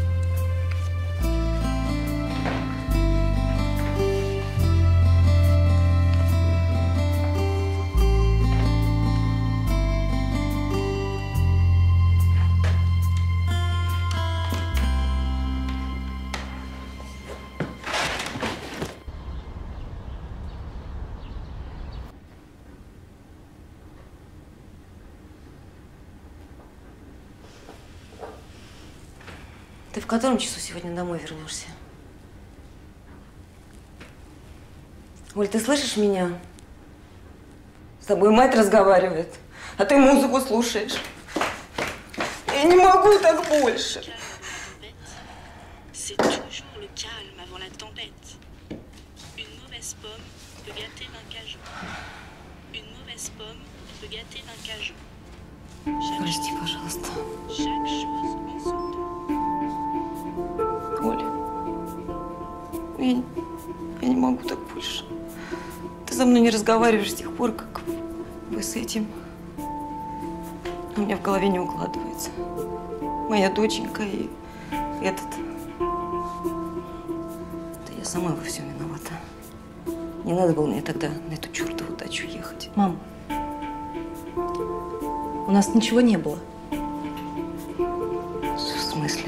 Ты в котором часу сегодня домой вернешься? Оль, ты слышишь меня? С тобой мать разговаривает, а ты музыку слушаешь. Я не могу так больше. Прости, пожалуйста. Оля, я не могу так больше. Ты со мной не разговариваешь с тех пор, как вы с этим. У меня в голове не укладывается. Моя доченька и этот. Да я сама во всем виновата. Не надо было мне тогда на эту чертову дачу ехать. Мам, у нас ничего не было. В смысле?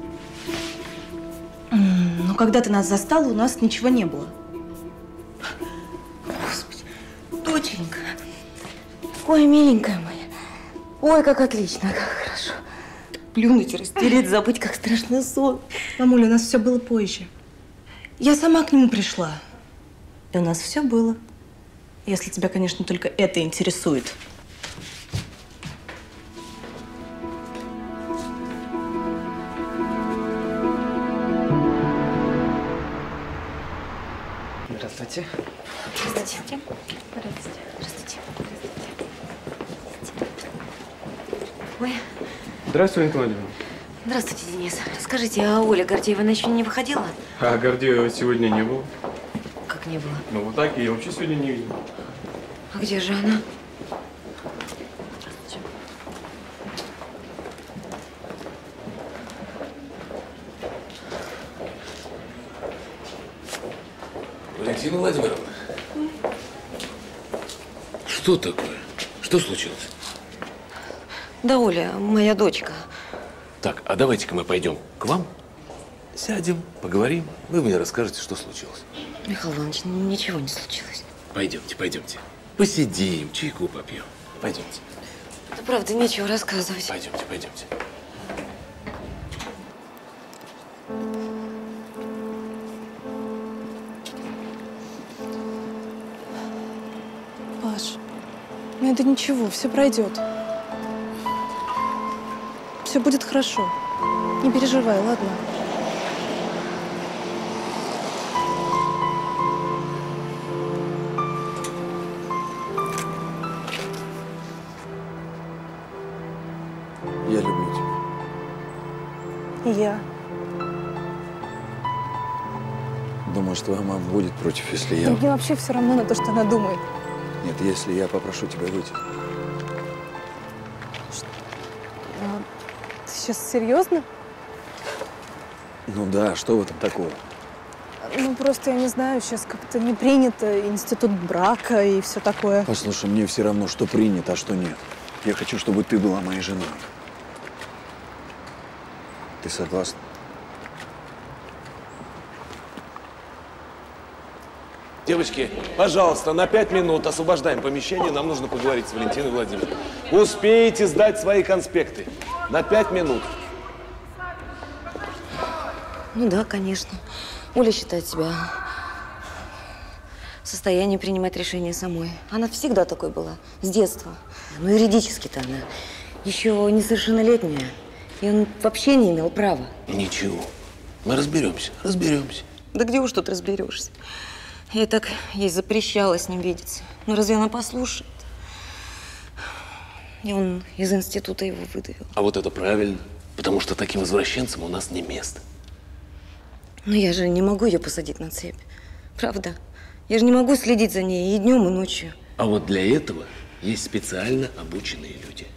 Но когда ты нас застала, у нас ничего не было. Господи, доченька. Ой, миленькая моя. Ой, как отлично, как хорошо. Плюнуть, растереть, забыть, как страшный сон. Мамуля, у нас все было позже. Я сама к нему пришла. И у нас все было. Если тебя, конечно, только это интересует. Здравствуйте. Здравствуйте. Здравствуйте. Здравствуйте. Ой. Здравствуйте, Валентина Владимировна. Здравствуйте, Денис. Скажите, а Оля Гордеева еще не выходила? А Гордеева сегодня не было. Как не было? Ну вот так, я вообще сегодня не видел. А где же она? Валентина Владимировна, что такое? Что случилось? Да, Оля, моя дочка. Так, а давайте-ка мы пойдем к вам, сядем, поговорим. Вы мне расскажете, что случилось. Михаил Иванович, ничего не случилось. Пойдемте, пойдемте. Посидим, чайку попьем. Пойдемте. Да правда, нечего рассказывать. Пойдемте, пойдемте. Паш, ну это ничего, все пройдет. Все будет хорошо. Не переживай, ладно? Я люблю тебя. И я. Думаешь, твоя мама будет против, если я… Мне вообще все равно на то, что она думает. Нет, если я попрошу тебя выйти. Ты сейчас серьезно? Ну да, что в этом такого? Ну, просто, я не знаю, сейчас как-то не принято институт брака и все такое. Послушай, мне все равно, что принято, а что нет. Я хочу, чтобы ты была моей женой. Ты согласна? Девочки, пожалуйста, на 5 минут освобождаем помещение. Нам нужно поговорить с Валентиной Владимировной. Успеете сдать свои конспекты. На 5 минут. Ну да, конечно. Оля считает себя в состоянии принимать решения самой. Она всегда такой была, с детства. Но юридически-то она еще несовершеннолетняя. И он вообще не имел права. Ничего. Мы разберемся, разберемся. Да где уж тут разберешься? Я так ей запрещала с ним видеться. Ну разве она послушает? И он из института его выдавил. А вот это правильно, потому что таким извращенцам у нас не место. Но я же не могу ее посадить на цепь. Правда? Я же не могу следить за ней и днем, и ночью. А вот для этого есть специально обученные люди.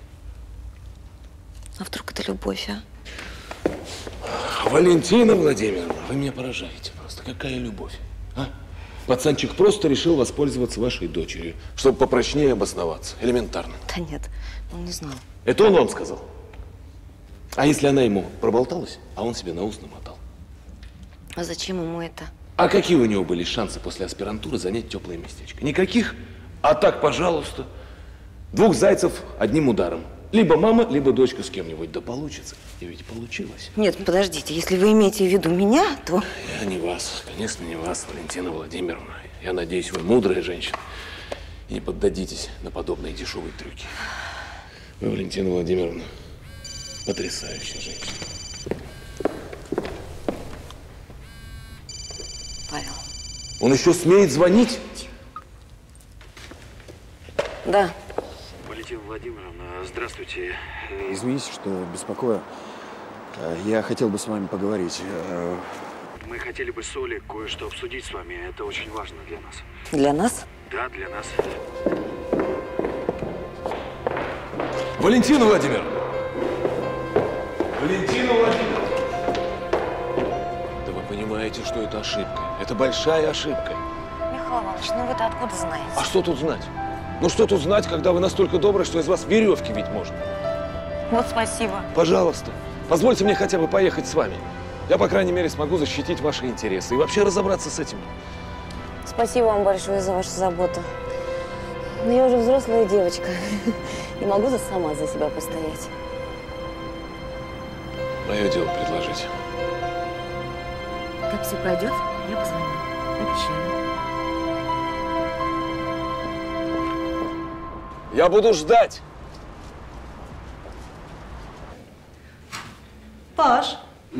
А вдруг это любовь, а? Валентина Владимировна, вы меня поражаете просто. Какая любовь, а? Пацанчик просто решил воспользоваться вашей дочерью, чтобы попрочнее обосноваться. Элементарно. Да нет, он не знал. Это он вам сказал. А если она ему проболталась, а он себе на ус намотал? А зачем ему это? А какие у него были шансы после аспирантуры занять теплое местечко? Никаких. А так, пожалуйста, 2 зайцев одним ударом. Либо мама, либо дочка с кем-нибудь. Да получится. И ведь получилось. Нет, подождите, если вы имеете в виду меня, то… Я не вас, конечно, не вас, Валентина Владимировна. Я надеюсь, вы мудрая женщина и не поддадитесь на подобные дешевые трюки. Вы, Валентина Владимировна, потрясающая женщина. Павел. Он еще смеет звонить? Да. Валентина Владимировна, здравствуйте. Извините, что беспокою. Я хотел бы с вами поговорить. Мы хотели бы с Олей кое-что обсудить с вами. Это очень важно для нас. Для нас? Да, для нас. Валентина Владимировна! Валентина Владимировна! Да вы понимаете, что это ошибка. Это большая ошибка. Михаил Иванович, ну вы-то откуда знаете? А что тут знать? Ну что тут знать, когда вы настолько добры, что из вас веревки ведь можно? Вот спасибо. Пожалуйста, позвольте мне хотя бы поехать с вами. Я, по крайней мере, смогу защитить ваши интересы и вообще разобраться с этим. Спасибо вам большое за вашу заботу. Но я уже взрослая девочка и могу сама за себя постоять. Мое дело предложить. Как все пройдет, я позвоню. Обещаю. Я буду ждать. Паш,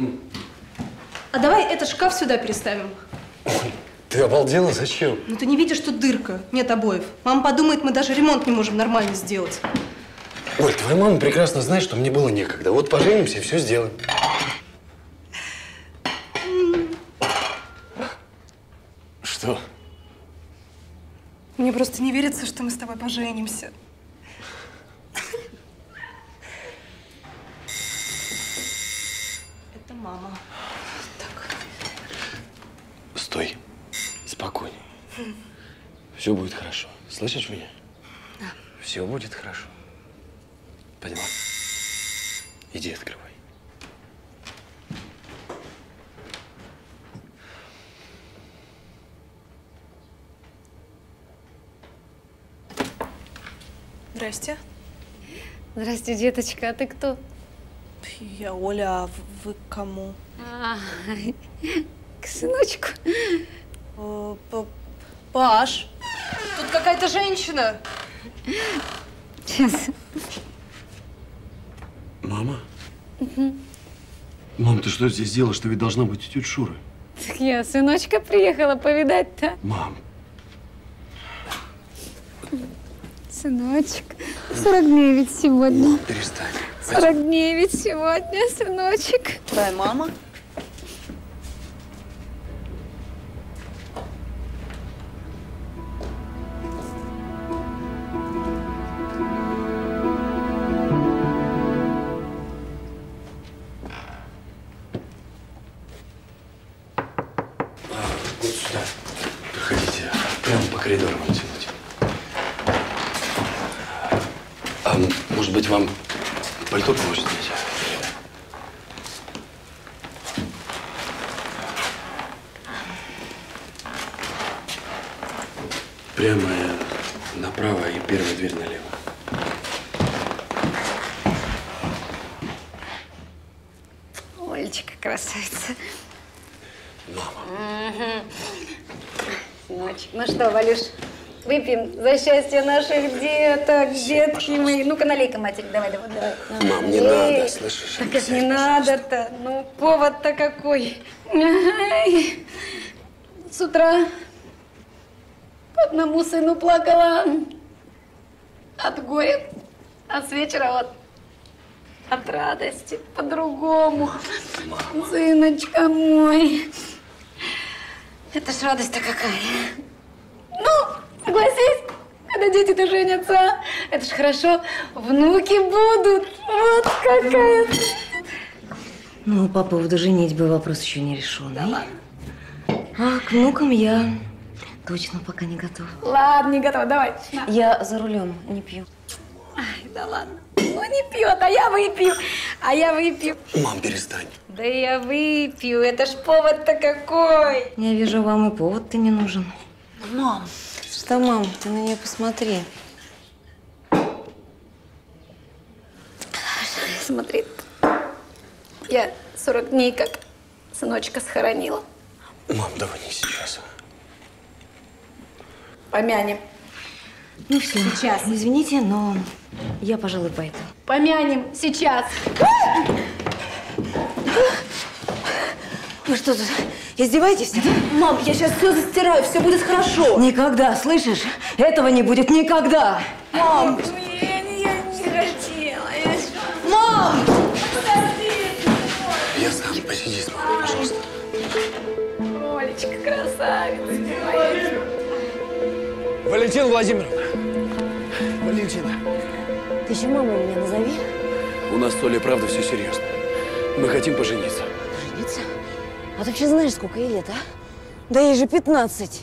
а давай этот шкаф сюда переставим. Ты обалдела? Зачем? Ну ты не видишь, тут дырка, нет обоев. Мама подумает, мы даже ремонт не можем нормально сделать. Оль, твоя мама прекрасно знает, что мне было некогда. Вот поженимся и все сделаем. Что? Мне просто не верится, что мы с тобой поженимся. Это мама. Стой. Спокойней. Все будет хорошо. Слышишь меня? Да. Все будет хорошо. Поняла? Иди открывай. Здрасте. Здрасте, деточка. А ты кто? Я Оля, а вы к кому? К сыночку. Паш, тут какая-то женщина. Сейчас. Мама? Мам, ты что здесь делаешь? Ты ведь должна быть у тети Шуры. Так я сыночка приехала повидать-то. Мам. Сыночек, 40 дней ведь сегодня. Перестань. 40 дней ведь сегодня, сыночек. Твоя мама? Вот сюда. Проходите. Прямо по коридору вам тянуть. А может быть, вам пальто поможет снять? Прямо направо и первая дверь налево. Олечка, красавица. Мама. Сыночек, ну что, Валюш, выпьем за счастье наших деток, детки мои. Ну-ка, налей-ка матери, давай. Мам, не надо, слышишь? Так как не надо-то, ну повод-то какой. Ай. С утра по одному сыну плакала от горя, а с вечера вот от радости по-другому. Сыночка мой. Это ж радость-то какая. Ну, согласись, когда дети-то женятся, это ж хорошо, внуки будут. Вот какая. Ну, по поводу женитьбы вопрос еще не решенный. А к внукам я точно пока не готова. Ладно, не готова, давай. На. Я за рулем, не пью. Ай, да ладно. Ну, не пьет, а я выпью. А я выпью. Мам, перестань. Да я выпью, это ж повод-то какой. Я вижу, вам и повод-то не нужен. Мам. Что, мам, ты на нее посмотри. Смотри, я 40 дней как сыночка схоронила. Мам, давай не сейчас. Помянем. Ну все, сейчас. Извините, но я, пожалуй, пойду. Помянем сейчас. Вы что тут, издеваетесь? Мам, я сейчас все застираю, все будет хорошо. Никогда, слышишь? Этого не будет никогда. Мам! Я не хотела. Мам! Я сам, посиди с мамой, пожалуйста. Олечка, красавица моя. Валентина Владимировна. Валентина. Ты еще мамой меня назови. У нас с Олей, правда, все серьезно. Мы хотим пожениться. Жениться? А ты вообще знаешь, сколько ей лет, а? Да ей же 15.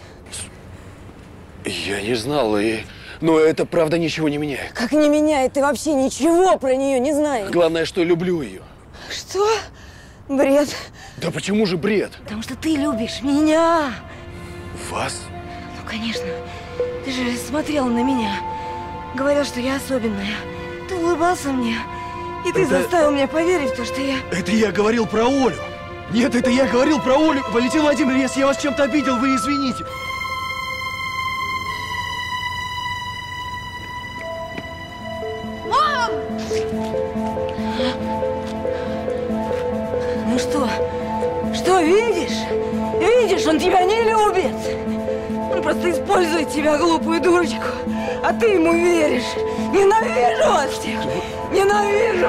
Я не знал, но это, правда, ничего не меняет. Как не меняет? Ты вообще ничего про нее не знаешь. Главное, что люблю ее. Что? Бред. Да почему же бред? Потому что ты любишь меня. Вас? Ну, конечно. Ты же смотрел на меня. Говорил, что я особенная. Ты улыбался мне. И ты заставил меня поверить в то, что я... Это я говорил про Олю. Нет, это я говорил про Олю. Валентин Владимирович, если я вас чем-то обидел, вы извините. Мам! Ну что? Что, видишь? Видишь, он тебя не любит. Он просто использует тебя, глупую дурочку. А ты ему веришь. Ненавижу вас всех. Ненавижу.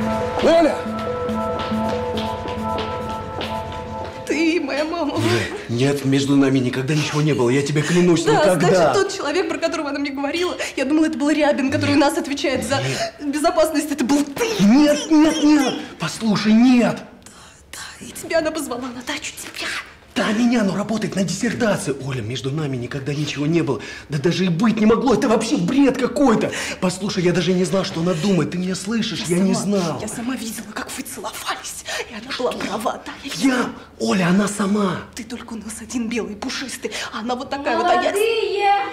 Оля! Ты моя мама. Нет, между нами никогда ничего не было, я тебе клянусь, Да, никогда. значит, тот человек, про которого она мне говорила, я думала, это был Рябин, который у нас отвечает за безопасность, это был ты. Нет, послушай, нет. Да, и тебя она позвала на дачу, тебя. Да, меня, но работает на диссертации. Оля, между нами никогда ничего не было. Да даже и быть не могло, это вообще бред какой-то. Послушай, я даже не знал, что она думает. Ты меня слышишь? Я не знал. Я сама видела, как вы целовались, и она была права, да? Я? Оля, она сама. Ты только у нас один белый, пушистый, а она вот такая вот, а я...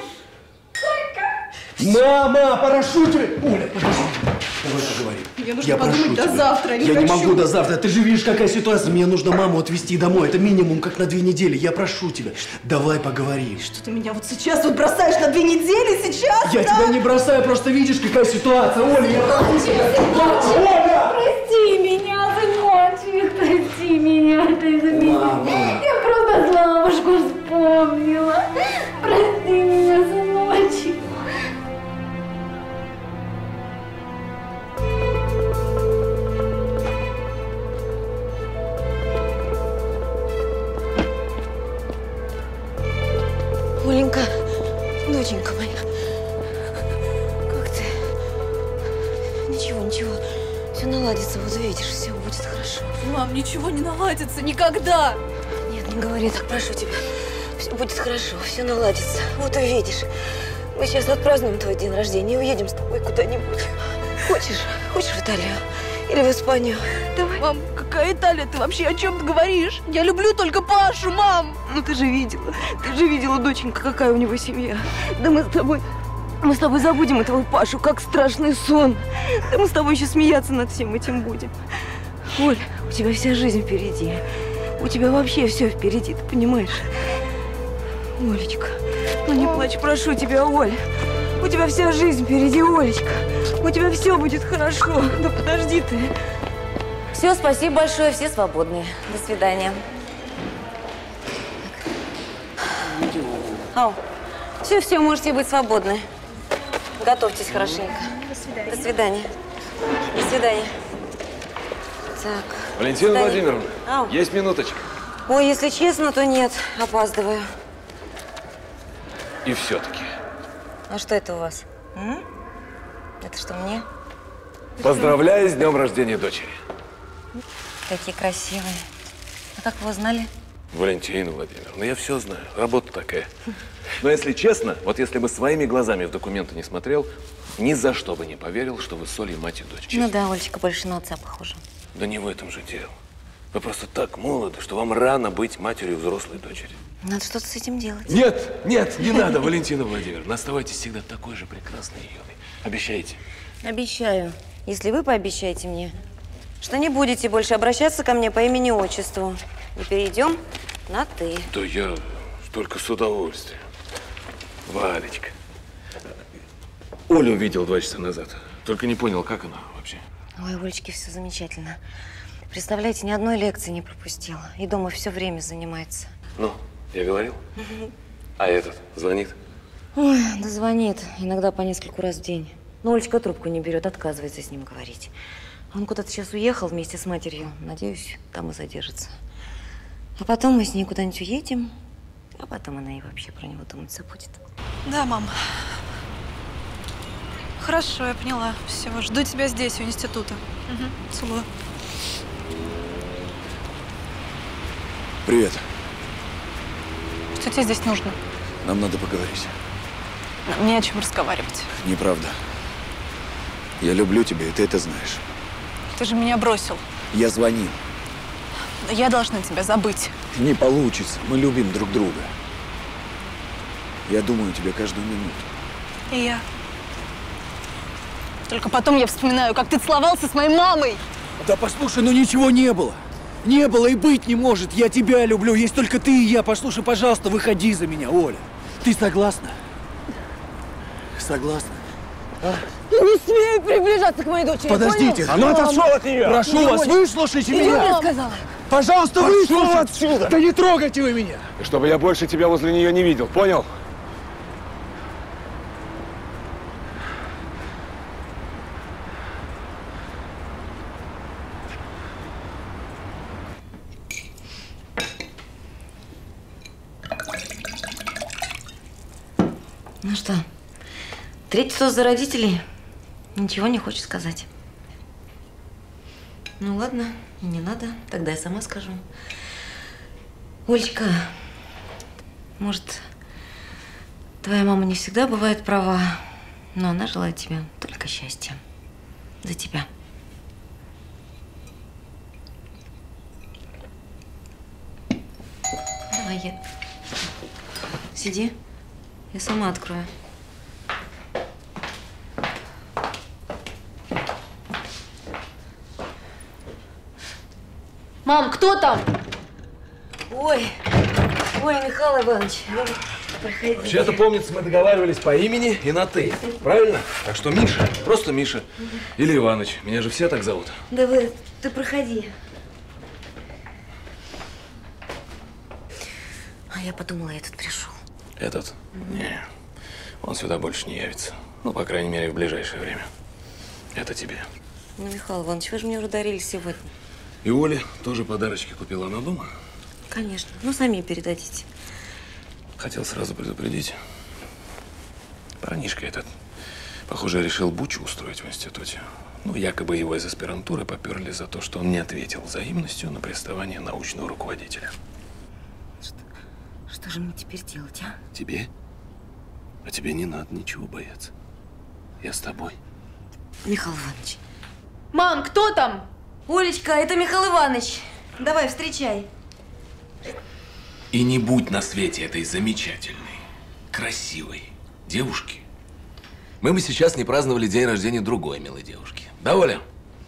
Мама, прошу тебя! Оля, подожди. Давай поговорим. Мне нужно Я подумать прошу до тебя. завтра, не Я не хочу. могу до завтра. Ты же видишь, какая ситуация. Мне нужно маму отвезти домой. Это минимум как на 2 недели. Я прошу тебя. Давай поговорим. Что ты меня вот сейчас вот бросаешь на 2 недели сейчас? Я тебя не бросаю, просто видишь, какая ситуация. Оля, я прошу тебя. Оля! Прости меня, сыночек, прости меня, ты из-за меня. Я просто Славушку вспомнила. Прости меня, сыночек. Оленька, доченька моя, как ты? Ничего, все наладится, вот увидишь, все будет хорошо. Мам, ничего не наладится, никогда. Нет, не говори так, прошу тебя. Все будет хорошо, все наладится, вот увидишь. Мы сейчас отпразднуем твой день рождения и уедем с тобой куда-нибудь. Хочешь в Италию или в Испанию? Давай. Мам, какая Италия? Ты вообще о чем ты говоришь? Я люблю только Пашу, мам! Ну ты же видела, доченька, какая у него семья. Да мы с тобой забудем этого Пашу, как страшный сон. Да мы с тобой еще смеяться над всем этим будем. Оль, у тебя вся жизнь впереди. У тебя вообще все впереди, ты понимаешь? Олечка, ну не плачь, прошу тебя, Оль. У тебя вся жизнь впереди, Олечка. У тебя все будет хорошо. Да подожди ты. Все, спасибо большое, все свободны. До свидания. Ау, все, можете быть свободны. Готовьтесь хорошенько. До свидания. До свидания. Так. Валентина Владимировна, Ау. есть минуточка. Ой, если честно, то нет, опаздываю. И все-таки. А что это у вас? Это что, мне? Поздравляю с днем рождения дочери. Какие красивые. А как вы узнали? Валентина Владимировна, я все знаю. Работа такая. Но если честно, вот если бы своими глазами в документы не смотрел, ни за что бы не поверил, что вы с Олей мать и дочь. Честно. Ну да, Олечка больше на отца похожа. Да не в этом же дело. Вы просто так молоды, что вам рано быть матерью взрослой дочери. Надо что-то с этим делать. Нет, не надо, Валентина Владимировна. Оставайтесь всегда такой же прекрасной и юной. Обещаете? Обещаю, если вы пообещаете мне, что не будете больше обращаться ко мне по имени-отчеству. И перейдем на «ты». Да я только с удовольствием. Валечка. Олю увидел 2 часа назад. Только не понял, как она вообще. Ой, у Олечки все замечательно. Представляете, ни одной лекции не пропустила. И дома все время занимается. Ну, я говорил? А этот звонит? Ой, да звонит. Иногда по нескольку раз в день. Но Олечка трубку не берет, отказывается с ним говорить. Он куда-то сейчас уехал вместе с матерью. Надеюсь, там и задержится. А потом мы с ней куда-нибудь уедем. А потом она и вообще про него думать забудет. Да, мам. Хорошо, я поняла. Все, жду тебя здесь, у института. Угу, целую. Привет. Что тебе здесь нужно? Нам надо поговорить. Не о чем разговаривать. Неправда. Я люблю тебя, и ты это знаешь. Ты же меня бросил. Я звонил. Я должна тебя забыть. Не получится. Мы любим друг друга. Я думаю о тебе каждую минуту. И я. Только потом я вспоминаю, как ты целовался с моей мамой. Да послушай, ну ничего не было. Не было и быть не может. Я тебя люблю. Есть только ты и я. Послушай, пожалуйста, выходи за меня, Оля. Ты согласна? Согласна? А? Не смей приближаться к моей дочери. Подождите. Понял? А ну отошел от нее. Прошу вас, выслушайте меня. Я сказала. Пожалуйста, выслушайте отсюда. Да не трогайте вы меня. И чтобы я больше тебя возле нее не видел, понял? Ну что, третий тост за родителей? Ничего не хочешь сказать? Ну ладно, не надо, тогда я сама скажу. Олечка, может, твоя мама не всегда бывает права, но она желает тебе только счастья. За тебя. Давай, ед. Сиди, я сама открою. Мам, кто там? Ой, Михаил Иванович, проходи. Вообще-то, помнится, мы договаривались по имени и на «ты». Правильно? Так что Миша, просто Миша. Или Иваныч. Меня же все так зовут. Да ты проходи. А я подумала, этот пришел. Этот? Не, он сюда больше не явится. Ну, по крайней мере, в ближайшее время. Это тебе. Ну, Михаил Иванович, вы же мне уже дарили сегодня. И Оле тоже подарочки купила. Она дома? Конечно. Ну, сами передадите. Хотел сразу предупредить. Парнишка этот, похоже, решил бучу устроить в институте. Ну, якобы его из аспирантуры поперли за то, что он не ответил взаимностью на приставание научного руководителя. Что же мне теперь делать, а? Тебе? А тебе не надо ничего бояться. Я с тобой. Михаил Иванович. Мам, кто там? Олечка, это Михаил Иванович. Давай, встречай. И не будь на свете этой замечательной, красивой девушки, мы бы сейчас не праздновали день рождения другой милой девушки. Да, Оля?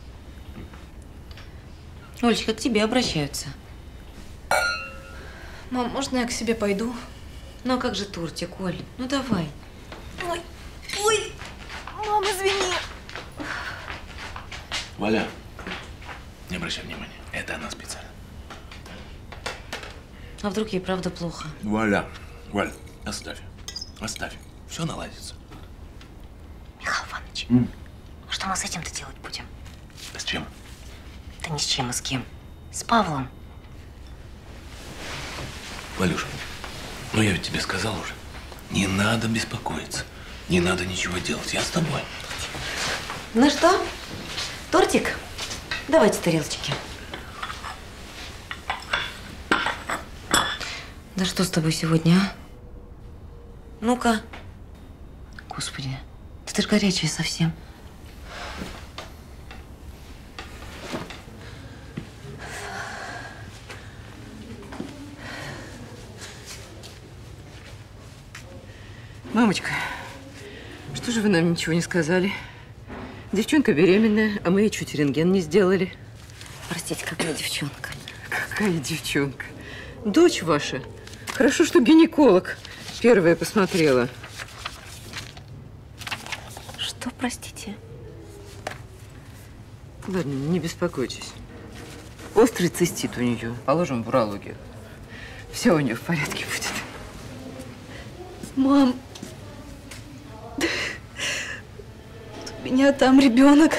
Олечка, к тебе обращаются. Мам, можно я к себе пойду? Ну, а как же тортик, Оль? Ну, давай. Ой, мам, извини. Валя, не обращай внимания. Это она специально. А вдруг ей правда плохо? Валя, оставь. Оставь. Все наладится. Михаил Иванович, что мы с этим-то делать будем? С чем? Да ни с чем, а с кем? С Павлом. Валюша, ну я ведь тебе сказал уже. Не надо беспокоиться. Не надо ничего делать. Я с тобой. Ну что, тортик? Давайте тарелочки. Да что с тобой сегодня, а? Ну-ка. Господи, да ты ж горячая совсем. Мамочка, что же вы нам ничего не сказали? Девчонка беременная, а мы ей чуть рентген не сделали. Простите, какая девчонка? Какая девчонка? Дочь ваша. Хорошо, что гинеколог первая посмотрела. Что, простите? Ладно, не беспокойтесь. Острый цистит у нее. Положим в урологию. Все у нее в порядке будет. Мам, у меня там ребенок.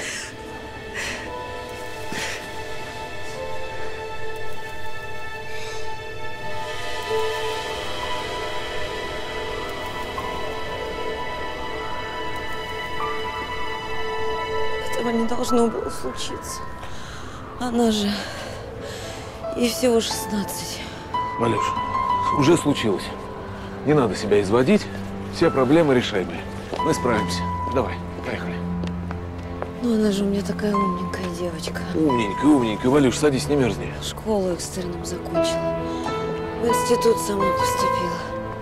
Этого не должно было случиться. Она же… Ей всего 16. Валюш, уже случилось. Не надо себя изводить. Все проблемы решаемые. Мы справимся. Давай, поехали. Ну, она же у меня такая умненькая девочка. Умненькая. Валюш, садись, не мерзни. Школу экстерном закончила. В институт сама поступила.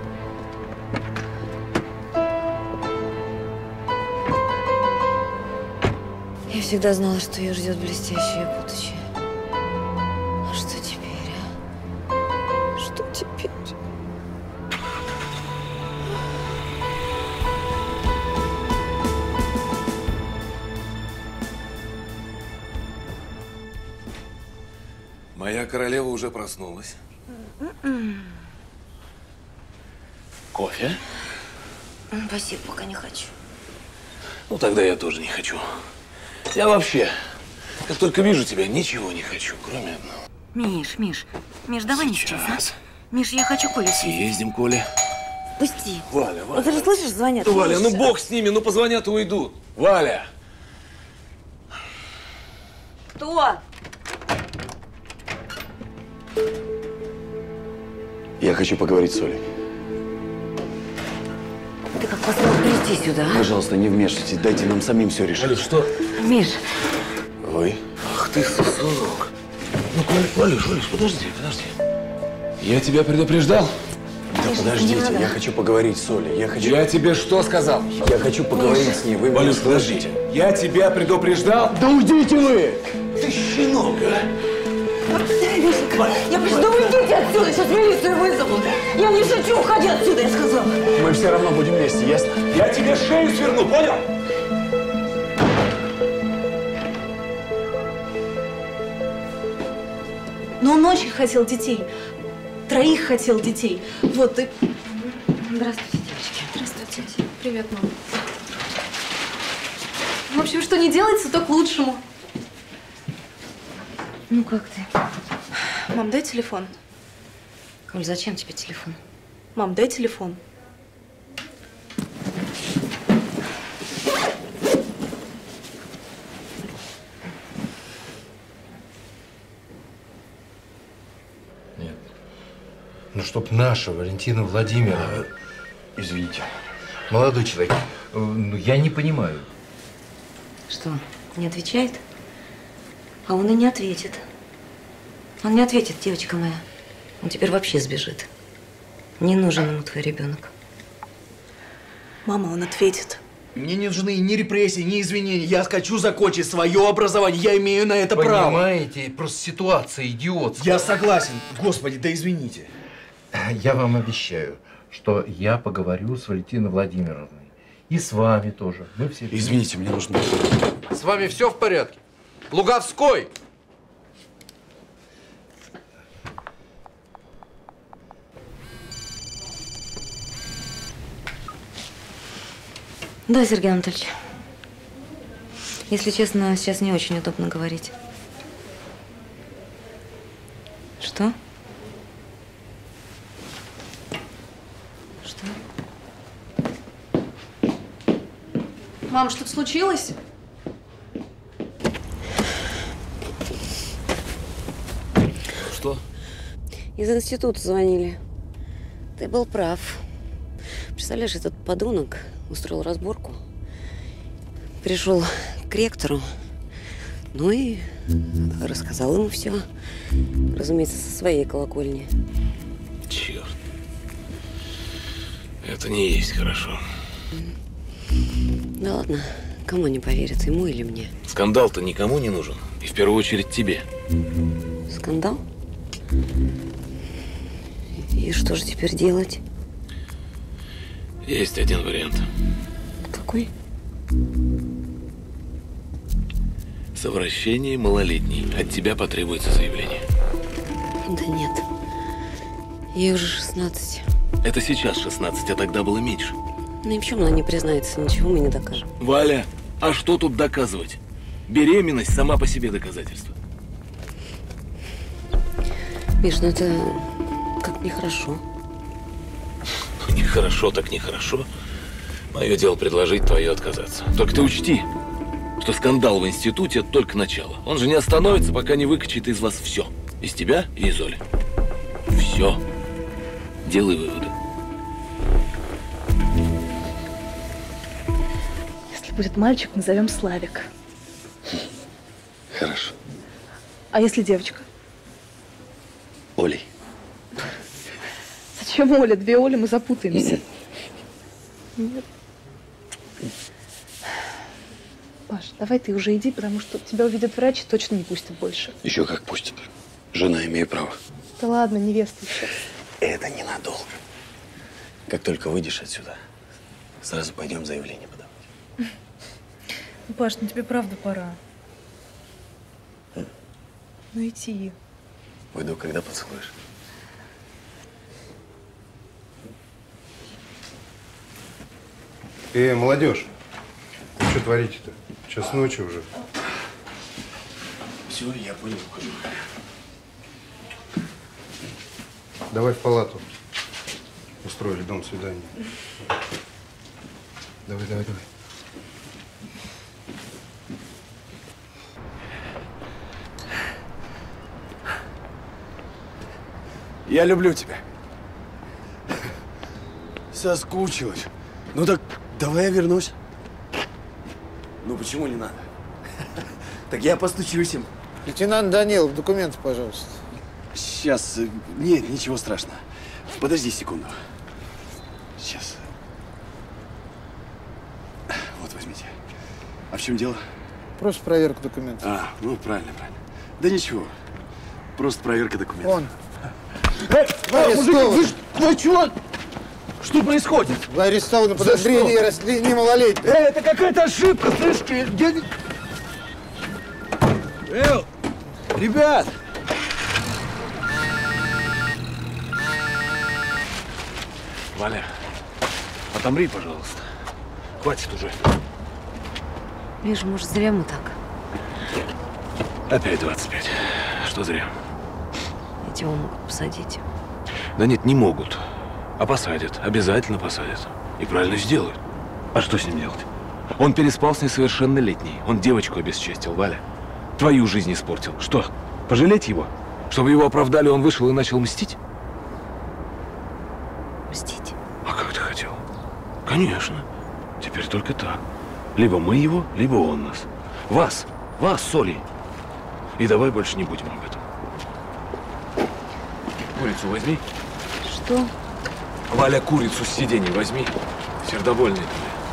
Я всегда знала, что ее ждет блестящее будущее. А что теперь, а? Что теперь? Моя королева уже проснулась. Кофе? Спасибо, пока не хочу. Ну, тогда я тоже не хочу. Я вообще, как только вижу тебя, ничего не хочу, кроме одного. Миш, давай не сейчас, а? Миш, я хочу Колю съездить. Съездим, Коля. Пусти. Валя, Валя. Ну, ты же слышишь, звонят. Ну, Валя, ну Слышишь? бог с ними, ну позвонят и уйдут. Валя! Кто? Я хочу поговорить с Олей. Ты как посмел прийти сюда, а? Пожалуйста, не вмешивайтесь, дайте нам самим все решить. Валя, что? Миш. Вы? Ах ты, сосунок. Ну, Валюш, подожди. Я тебя предупреждал? Да подождите, я хочу поговорить с Олей. Я тебе что сказал? Я хочу поговорить с ней. Вы меня Валюш, подождите. Я тебя предупреждал? Да уйдите вы! Ты щенок, а? Я прошу, да уйдите отсюда, сейчас милицию вызову. Я не шучу, уходи отсюда, я сказала. Мы все равно будем вместе, ясно? Я тебе шею сверну, понял? Но он очень хотел детей. 3 хотел детей. Вот и... Здравствуйте, девочки. Здравствуйте. Привет, мама. В общем, что не делается, то к лучшему. Ну, как ты? Мам, дай телефон. Оль, зачем тебе телефон? Мам, дай телефон. Ну, чтоб наша Валентина Владимировна… Извините. Молодой человек, ну, я не понимаю. Что, не отвечает? А он и не ответит. Он не ответит, девочка моя. Он теперь вообще сбежит. Не нужен ему твой ребенок. Мама, он ответит. Мне не нужны ни репрессии, ни извинения. Я хочу закончить свое образование. Я имею на это право. Понимаете, просто ситуация идиотская. Я согласен. Господи, да извините. Я вам обещаю, что я поговорю с Валентиной Владимировной. И с вами тоже. Мы все… Извините, мне нужно… С вами все в порядке? Луговской! Да, Сергей Анатольевич. Если честно, сейчас не очень удобно говорить. Что? Что? Мам, что-то случилось? Что? Из института звонили. Ты был прав. Представляешь, этот подонок устроил разборку. Пришел к ректору. Ну и рассказал ему все. Разумеется, со своей колокольни. Черт. Это не есть хорошо. Да ладно, кому не поверит, ему или мне? Скандал-то никому не нужен. И в первую очередь тебе. Скандал? И что же теперь делать? Есть один вариант. Какой? Совращение малолетней. От тебя потребуется заявление. Да нет. Ей уже 16. Это сейчас 16, а тогда было меньше. Ну и в чем она не признается? Ничего мы не докажем. Валя, а что тут доказывать? Беременность сама по себе доказательство. Миш, ну это как нехорошо. Нехорошо так нехорошо. Мое дело предложить, твое отказаться. Только ты учти, что скандал в институте – это только начало. Он же не остановится, пока не выкачает из вас все. Из тебя и из Оли. Все. Делай выводы. Если будет мальчик, назовем Славик. Хорошо. А если девочка? Олей. Зачем Оля? 2 Оли, мы запутаемся. Нет. Паш, давай ты уже иди, потому что тебя увидит врач и точно не пустит больше. Еще как пустят. Жена, имею право. Да ладно, невеста еще. Это ненадолго. Как только выйдешь отсюда, сразу пойдем заявление подавать. Ну, Паш, ну тебе правда пора. Ну идти. Уйду, когда поцелуешь. Молодежь, вы что творите-то? Час ночи уже. Все, я понял, ухожу. Давай в палату. устроили дом свидания. Давай, давай, давай. Я люблю тебя. Соскучилась. Ну так давай я вернусь. Ну почему не надо? Так я постучусь им. Лейтенант Данилов, документы, пожалуйста. Сейчас. Нет, ничего страшного. Подожди секунду. Сейчас. Вот, возьмите. А в чем дело? Просто проверка документов. А, ну правильно, правильно. Да ничего. Просто проверка документов. Вон. Мужики, вы чего? Что происходит? Вы арестованы по подозрению растления малолетних. Это какая-то ошибка, слышите? Ребят! Валя, отомри, пожалуйста. Хватит уже. Видишь, может, зря мы так. Опять 25. Что зря? Эти его могут посадить. Да нет, не могут. А посадят. Обязательно посадят. И правильно сделают. А что с ним делать? Он переспал с несовершеннолетней. Он девочку обесчестил, Валя. Твою жизнь испортил. Что, пожалеть его? Чтобы его оправдали, он вышел и начал мстить? Мстить? А как ты хотел? Конечно. Теперь только так. Либо мы его, либо он нас. Вас с Олей. И давай больше не будем об этом. Курицу возьми. Что? Валя, курицу с сиденья возьми. Сердобольный ты.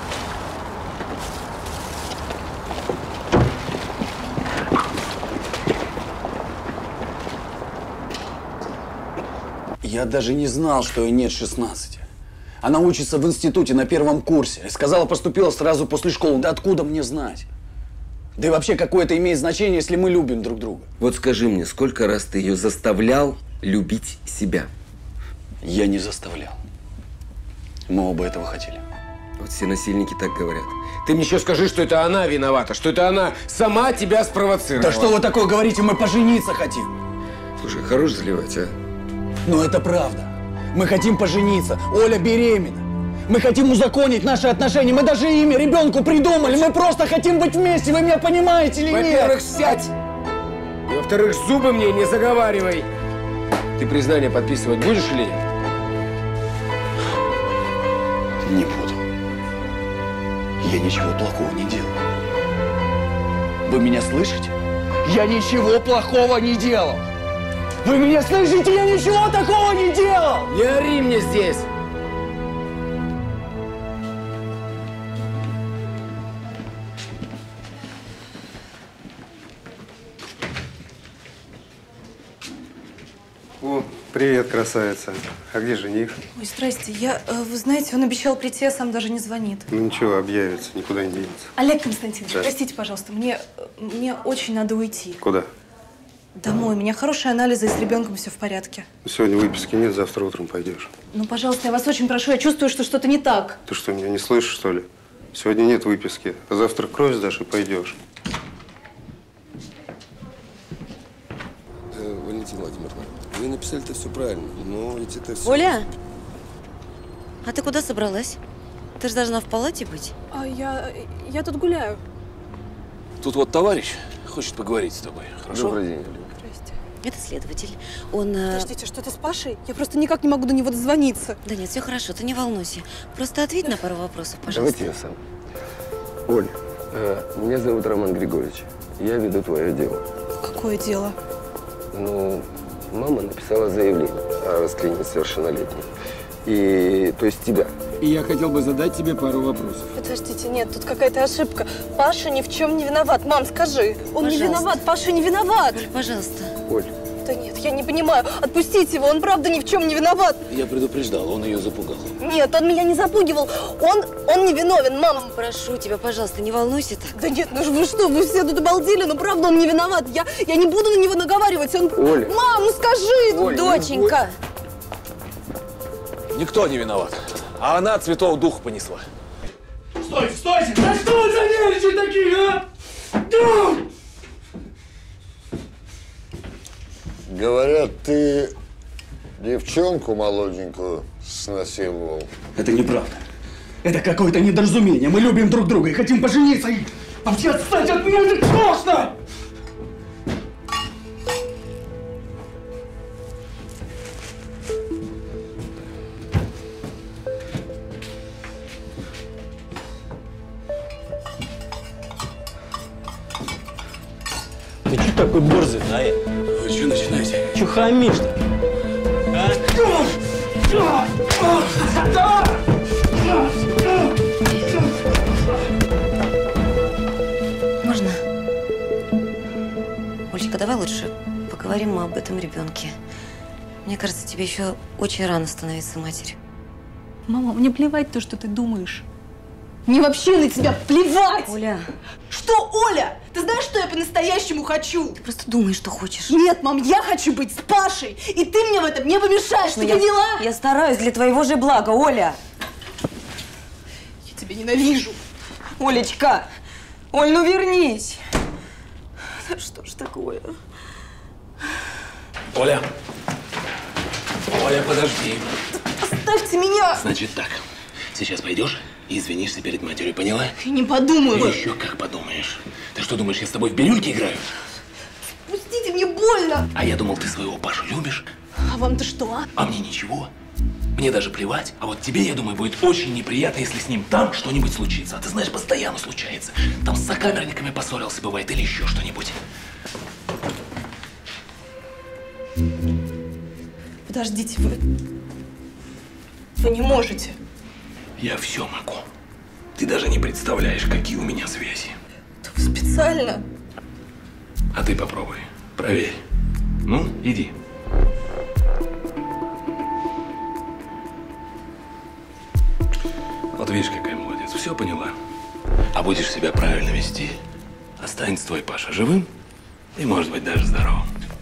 Я даже не знал, что ей нет 16. Она учится в институте на 1 курсе. И сказала, поступила сразу после школы. Да откуда мне знать? Да и вообще, какое это имеет значение, если мы любим друг друга? Вот скажи мне, сколько раз ты ее заставлял любить себя? Я не заставлял. Мы оба этого хотели. Вот все насильники так говорят. Ты мне еще скажи, что это она виновата, что это она сама тебя спровоцировала. Да что вы такое говорите? Мы пожениться хотим. Слушай, хорош заливать, а? Но это правда. Мы хотим пожениться. Оля беременна. Мы хотим узаконить наши отношения. Мы даже имя ребенку придумали. Мы просто хотим быть вместе. Вы меня понимаете или нет? Во-первых, сядь. И во-вторых, зубы мне не заговаривай. Ты признание подписывать будешь или нет? Не буду. Я ничего плохого не делал. Вы меня слышите? Я ничего плохого не делал. Вы меня слышите? Я ничего такого не делал! Не ори мне здесь! О, привет, красавица. А где жених? Ой, здрасте. Вы знаете, он обещал прийти, а сам даже не звонит. Ну ничего, объявится, никуда не денется. Олег Константинович, Да. простите, пожалуйста, мне очень надо уйти. Куда? Домой. У меня хорошие анализы, и с ребенком все в порядке. Сегодня выписки нет, завтра утром пойдешь. Ну, пожалуйста, я вас очень прошу, я чувствую, что что-то не так. Ты что, меня не слышишь, что ли? Сегодня нет выписки, а завтра кровь сдашь и пойдешь. Валентина Владимировна, вы написали-то все правильно, но ведь это все... Оля, а ты куда собралась? Ты же должна в палате быть. А я тут гуляю. Тут вот товарищ хочет поговорить с тобой. Хорошо? Добрый день, Это следователь. Он… Подождите, что-то с Пашей? Я просто никак не могу до него дозвониться. Да нет, все хорошо, ты не волнуйся. Просто ответь на пару вопросов, пожалуйста. Давайте я сам. Оль, меня зовут Роман Григорьевич. Я веду твое дело. Какое дело? Ну, мама написала заявление о расклении несовершеннолетней. И, то есть тебя. И я хотел бы задать тебе пару вопросов. Подождите, нет, тут какая-то ошибка. Паша ни в чем не виноват. Мам, скажи. Он не виноват, Паша не виноват. Оль, пожалуйста. Оль. Да нет, я не понимаю. Отпустите его, он правда ни в чем не виноват. Я предупреждал, он ее запугал. Нет, он меня не запугивал. Он не виновен, мам. Прошу тебя, пожалуйста, не волнуйся так. Да нет, ну вы что, вы все тут обалдели, ну правда он не виноват. Я не буду на него наговаривать. Он… Оля. Мам, ну скажи, Оль, доченька. Никто не виноват. А она от Святого Духа понесла. Стойте, стойте! Да что вы за нервничаете такие, а? Говорят, ты девчонку молоденькую Снасиловал. Это неправда. Это какое-то недоразумение. Мы любим друг друга и хотим пожениться. И вообще отстать от меня не можно! Ты что такой борзый, а? Вы что начинаете? Че хамишь-то? Можно? Олечка, давай лучше поговорим об этом ребенке. Мне кажется, тебе еще очень рано становиться матерью. Мама, мне плевать то, что ты думаешь. Мне вообще на тебя плевать! Оля. Что, Оля? Ты знаешь, что я по-настоящему хочу? Ты просто думаешь, что хочешь. Нет, мам, я хочу быть с Пашей, и ты мне в этом не помешаешь, ты поняла? Я стараюсь для твоего же блага, Оля. Я тебя ненавижу. Олечка! Оль, ну вернись! Да что ж такое? Оля! Оля, подожди. Оставьте меня! Значит так, сейчас пойдешь и извинишься перед матерью, поняла? Я не подумаю. Ну, еще как подумаешь. Ты что, думаешь, я с тобой в бирюльке играю? Пустите, мне больно! А я думал, ты своего Пашу любишь. А вам-то что, а? А мне ничего. Мне даже плевать. А вот тебе, я думаю, будет очень неприятно, если с ним там что-нибудь случится. А ты знаешь, постоянно случается. Там с сокамерниками поссорился, бывает, или еще что-нибудь. Подождите, вы не можете. Я все могу. Ты даже не представляешь, какие у меня связи. Да вы специально. А ты попробуй. Проверь. Ну, иди. Вот видишь, какая молодец. Все поняла. А будешь себя правильно вести, останется твой Паша живым и, может быть, даже здоровым.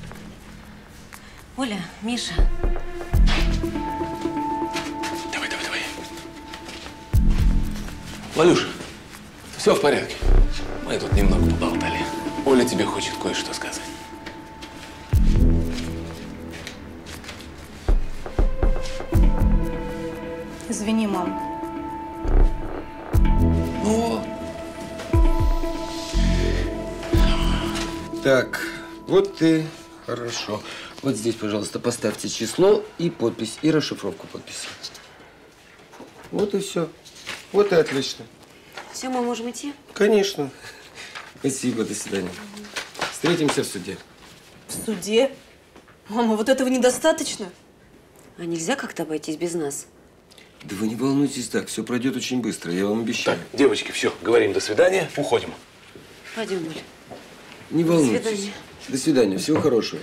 Оля, Миша. Давай. Валюша, все в порядке. Мы тут немного поболтали. Оля тебе хочет кое-что сказать. Извини, мам. Так, вот и хорошо. Вот здесь, пожалуйста, поставьте число и подпись, и расшифровку подписи. Вот и все. Вот и отлично. Все, мы можем идти? Конечно. Спасибо, до свидания. Встретимся в суде. В суде? Мама, вот этого недостаточно? А нельзя как-то обойтись без нас? Да вы не волнуйтесь так, все пройдет очень быстро, я вам обещаю. Так, девочки, все, говорим до свидания, уходим. Пойдем, Оля. Не волнуйтесь. До свидания. До свидания, всего хорошего.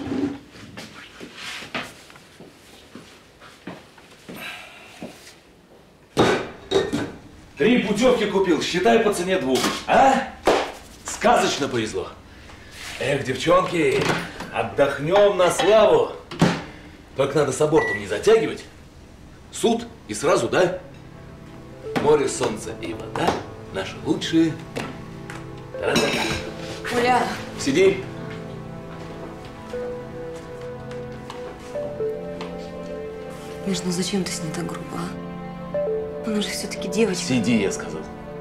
Три путевки купил, считай по цене 2. А? Сказочно повезло. Эх, девчонки, отдохнем на славу. Только надо с абортом не затягивать. Суд и сразу, да? Море, солнце и вода наши лучшие. Та-ра-та-та. Оля! Сиди. Миш, ну зачем ты с ней так грубо, а? Она же все-таки девочка. Сиди, я сказал.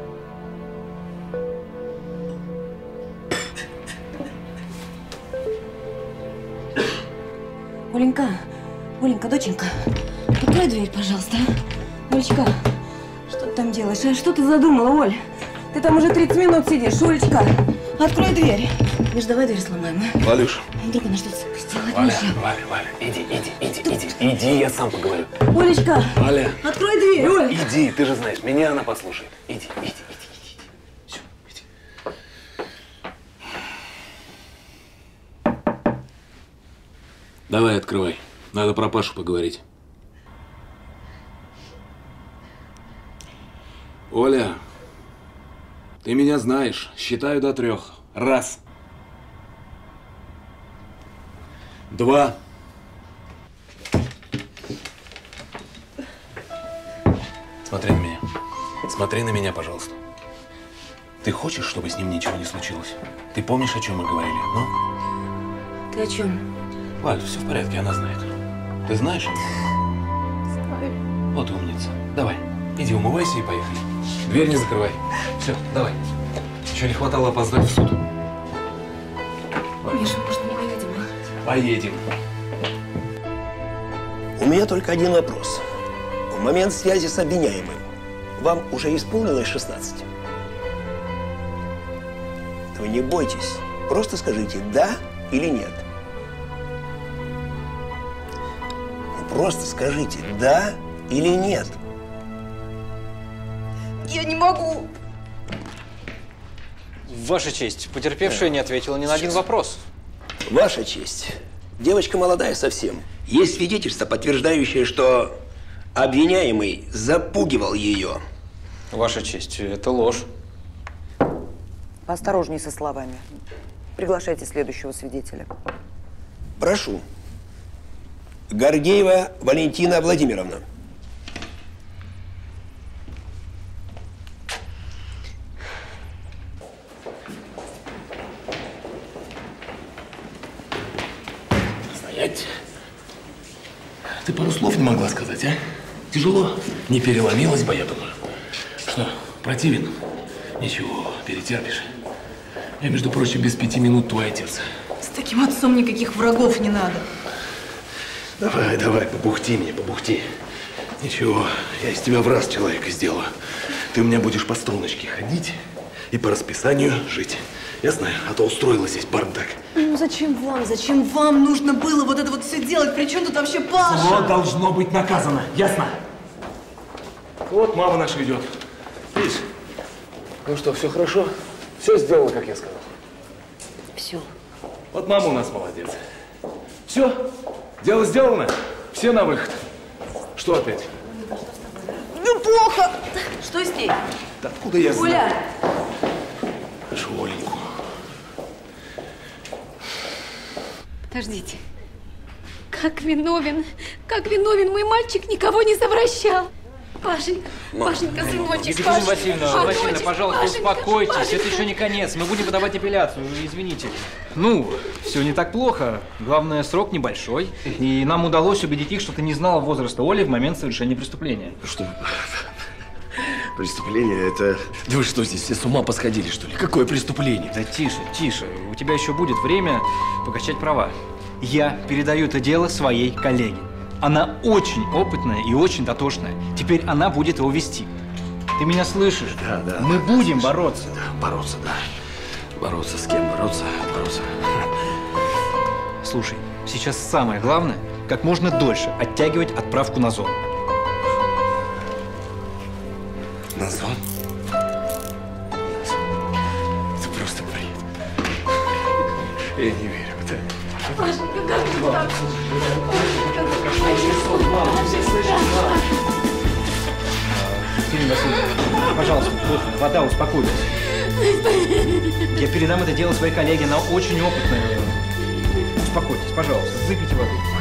Оленька, Оленька, доченька, открой дверь, пожалуйста. Олечка, что ты там делаешь? А что ты задумала, Оль? Ты там уже 30 минут сидишь, Олечка. Открой дверь. Миш, давай дверь сломаем, а? Валюш. Вдруг она что-то сделает, Валя, Миша. иди, я сам поговорю. Олечка, Валя. открой дверь, Оль. Иди, ты же знаешь, меня она послушает. Иди. Все, иди. Давай, открывай. Надо про Пашу поговорить. Оля, ты меня знаешь. Считаю до 3. 1. 2. Смотри на меня. Смотри на меня, пожалуйста. Ты хочешь, чтобы с ним ничего не случилось? Ты помнишь, о чем мы говорили? Ну? Ты о чем? Валь, все в порядке, она знает. Ты знаешь? Знаю. Вот умница. Давай, иди умывайся и поехали. Дверь не закрывай. Все, давай. Еще не хватало опоздать в суд. Миша, может, мы поедем? Поедем. У меня только один вопрос. В момент связи с обвиняемым вам уже исполнилось 16? Вы не бойтесь. Просто скажите «да» или «нет». Просто скажите «да» или «нет». Я не могу. Ваша честь, потерпевшая не ответила ни на один вопрос. Ваша честь. Девочка молодая совсем. Есть свидетельство, подтверждающее, что обвиняемый запугивал ее. Ваша честь, это ложь. Поосторожней со словами. Приглашайте следующего свидетеля. Прошу. Гордеева Валентина Владимировна. Стоять. Ты пару слов не могла сказать, а? Тяжело? Не переломилась бы, я думаю. Что, противен? Ничего, перетерпишь. Я, между прочим, без 5 минут твой отец. С таким отцом никаких врагов не надо. Давай, давай, побухти мне, побухти. Ничего, я из тебя в раз человека сделаю. Ты у меня будешь по струночке ходить и по расписанию жить. Ясно? А то устроила здесь бардак. Ну зачем вам нужно было вот это вот все делать? При чем тут вообще Паша? Зло должно быть наказано, ясно? Вот мама наша идет. Видишь? Ну что, все хорошо? Все сделала, как я сказал? Все. Вот мама у нас молодец. Все, дело сделано. Все на выход. Что опять? Ну плохо. Что с ней? Да откуда я знаю? Оля! Нашу Оленьку. Подождите. Как виновен мой мальчик, никого не совращал. Пашенька, Пашенька, сыночек, Екатерина Пашенька, Васильевна, пожалуйста, Пашенька, успокойтесь. Пашенька. Это еще не конец. Мы будем подавать апелляцию. Извините. Ну, все не так плохо. Главное, срок небольшой. И нам удалось убедить их, что ты не знала возраста Оли в момент совершения преступления. Что? Преступление это... Да вы что, здесь все с ума посходили, что ли? Какое преступление? Да тише, тише. У тебя еще будет время покачать права. Я передаю это дело своей коллеге. Она очень опытная и очень дотошная. Теперь она будет его вести. Ты меня слышишь? Да, да. Мы будем бороться. Да, бороться, да. Бороться с кем? Бороться. Слушай, сейчас самое главное, как можно дольше оттягивать отправку на зону. На зону? Это просто бред. Я не верю в это. Пашенька, как ты так? Екатерина Васильевна, пожалуйста, вот вода, успокойтесь. Я передам это дело своей коллеге, она очень опытная. Успокойтесь, пожалуйста, выпейте воды.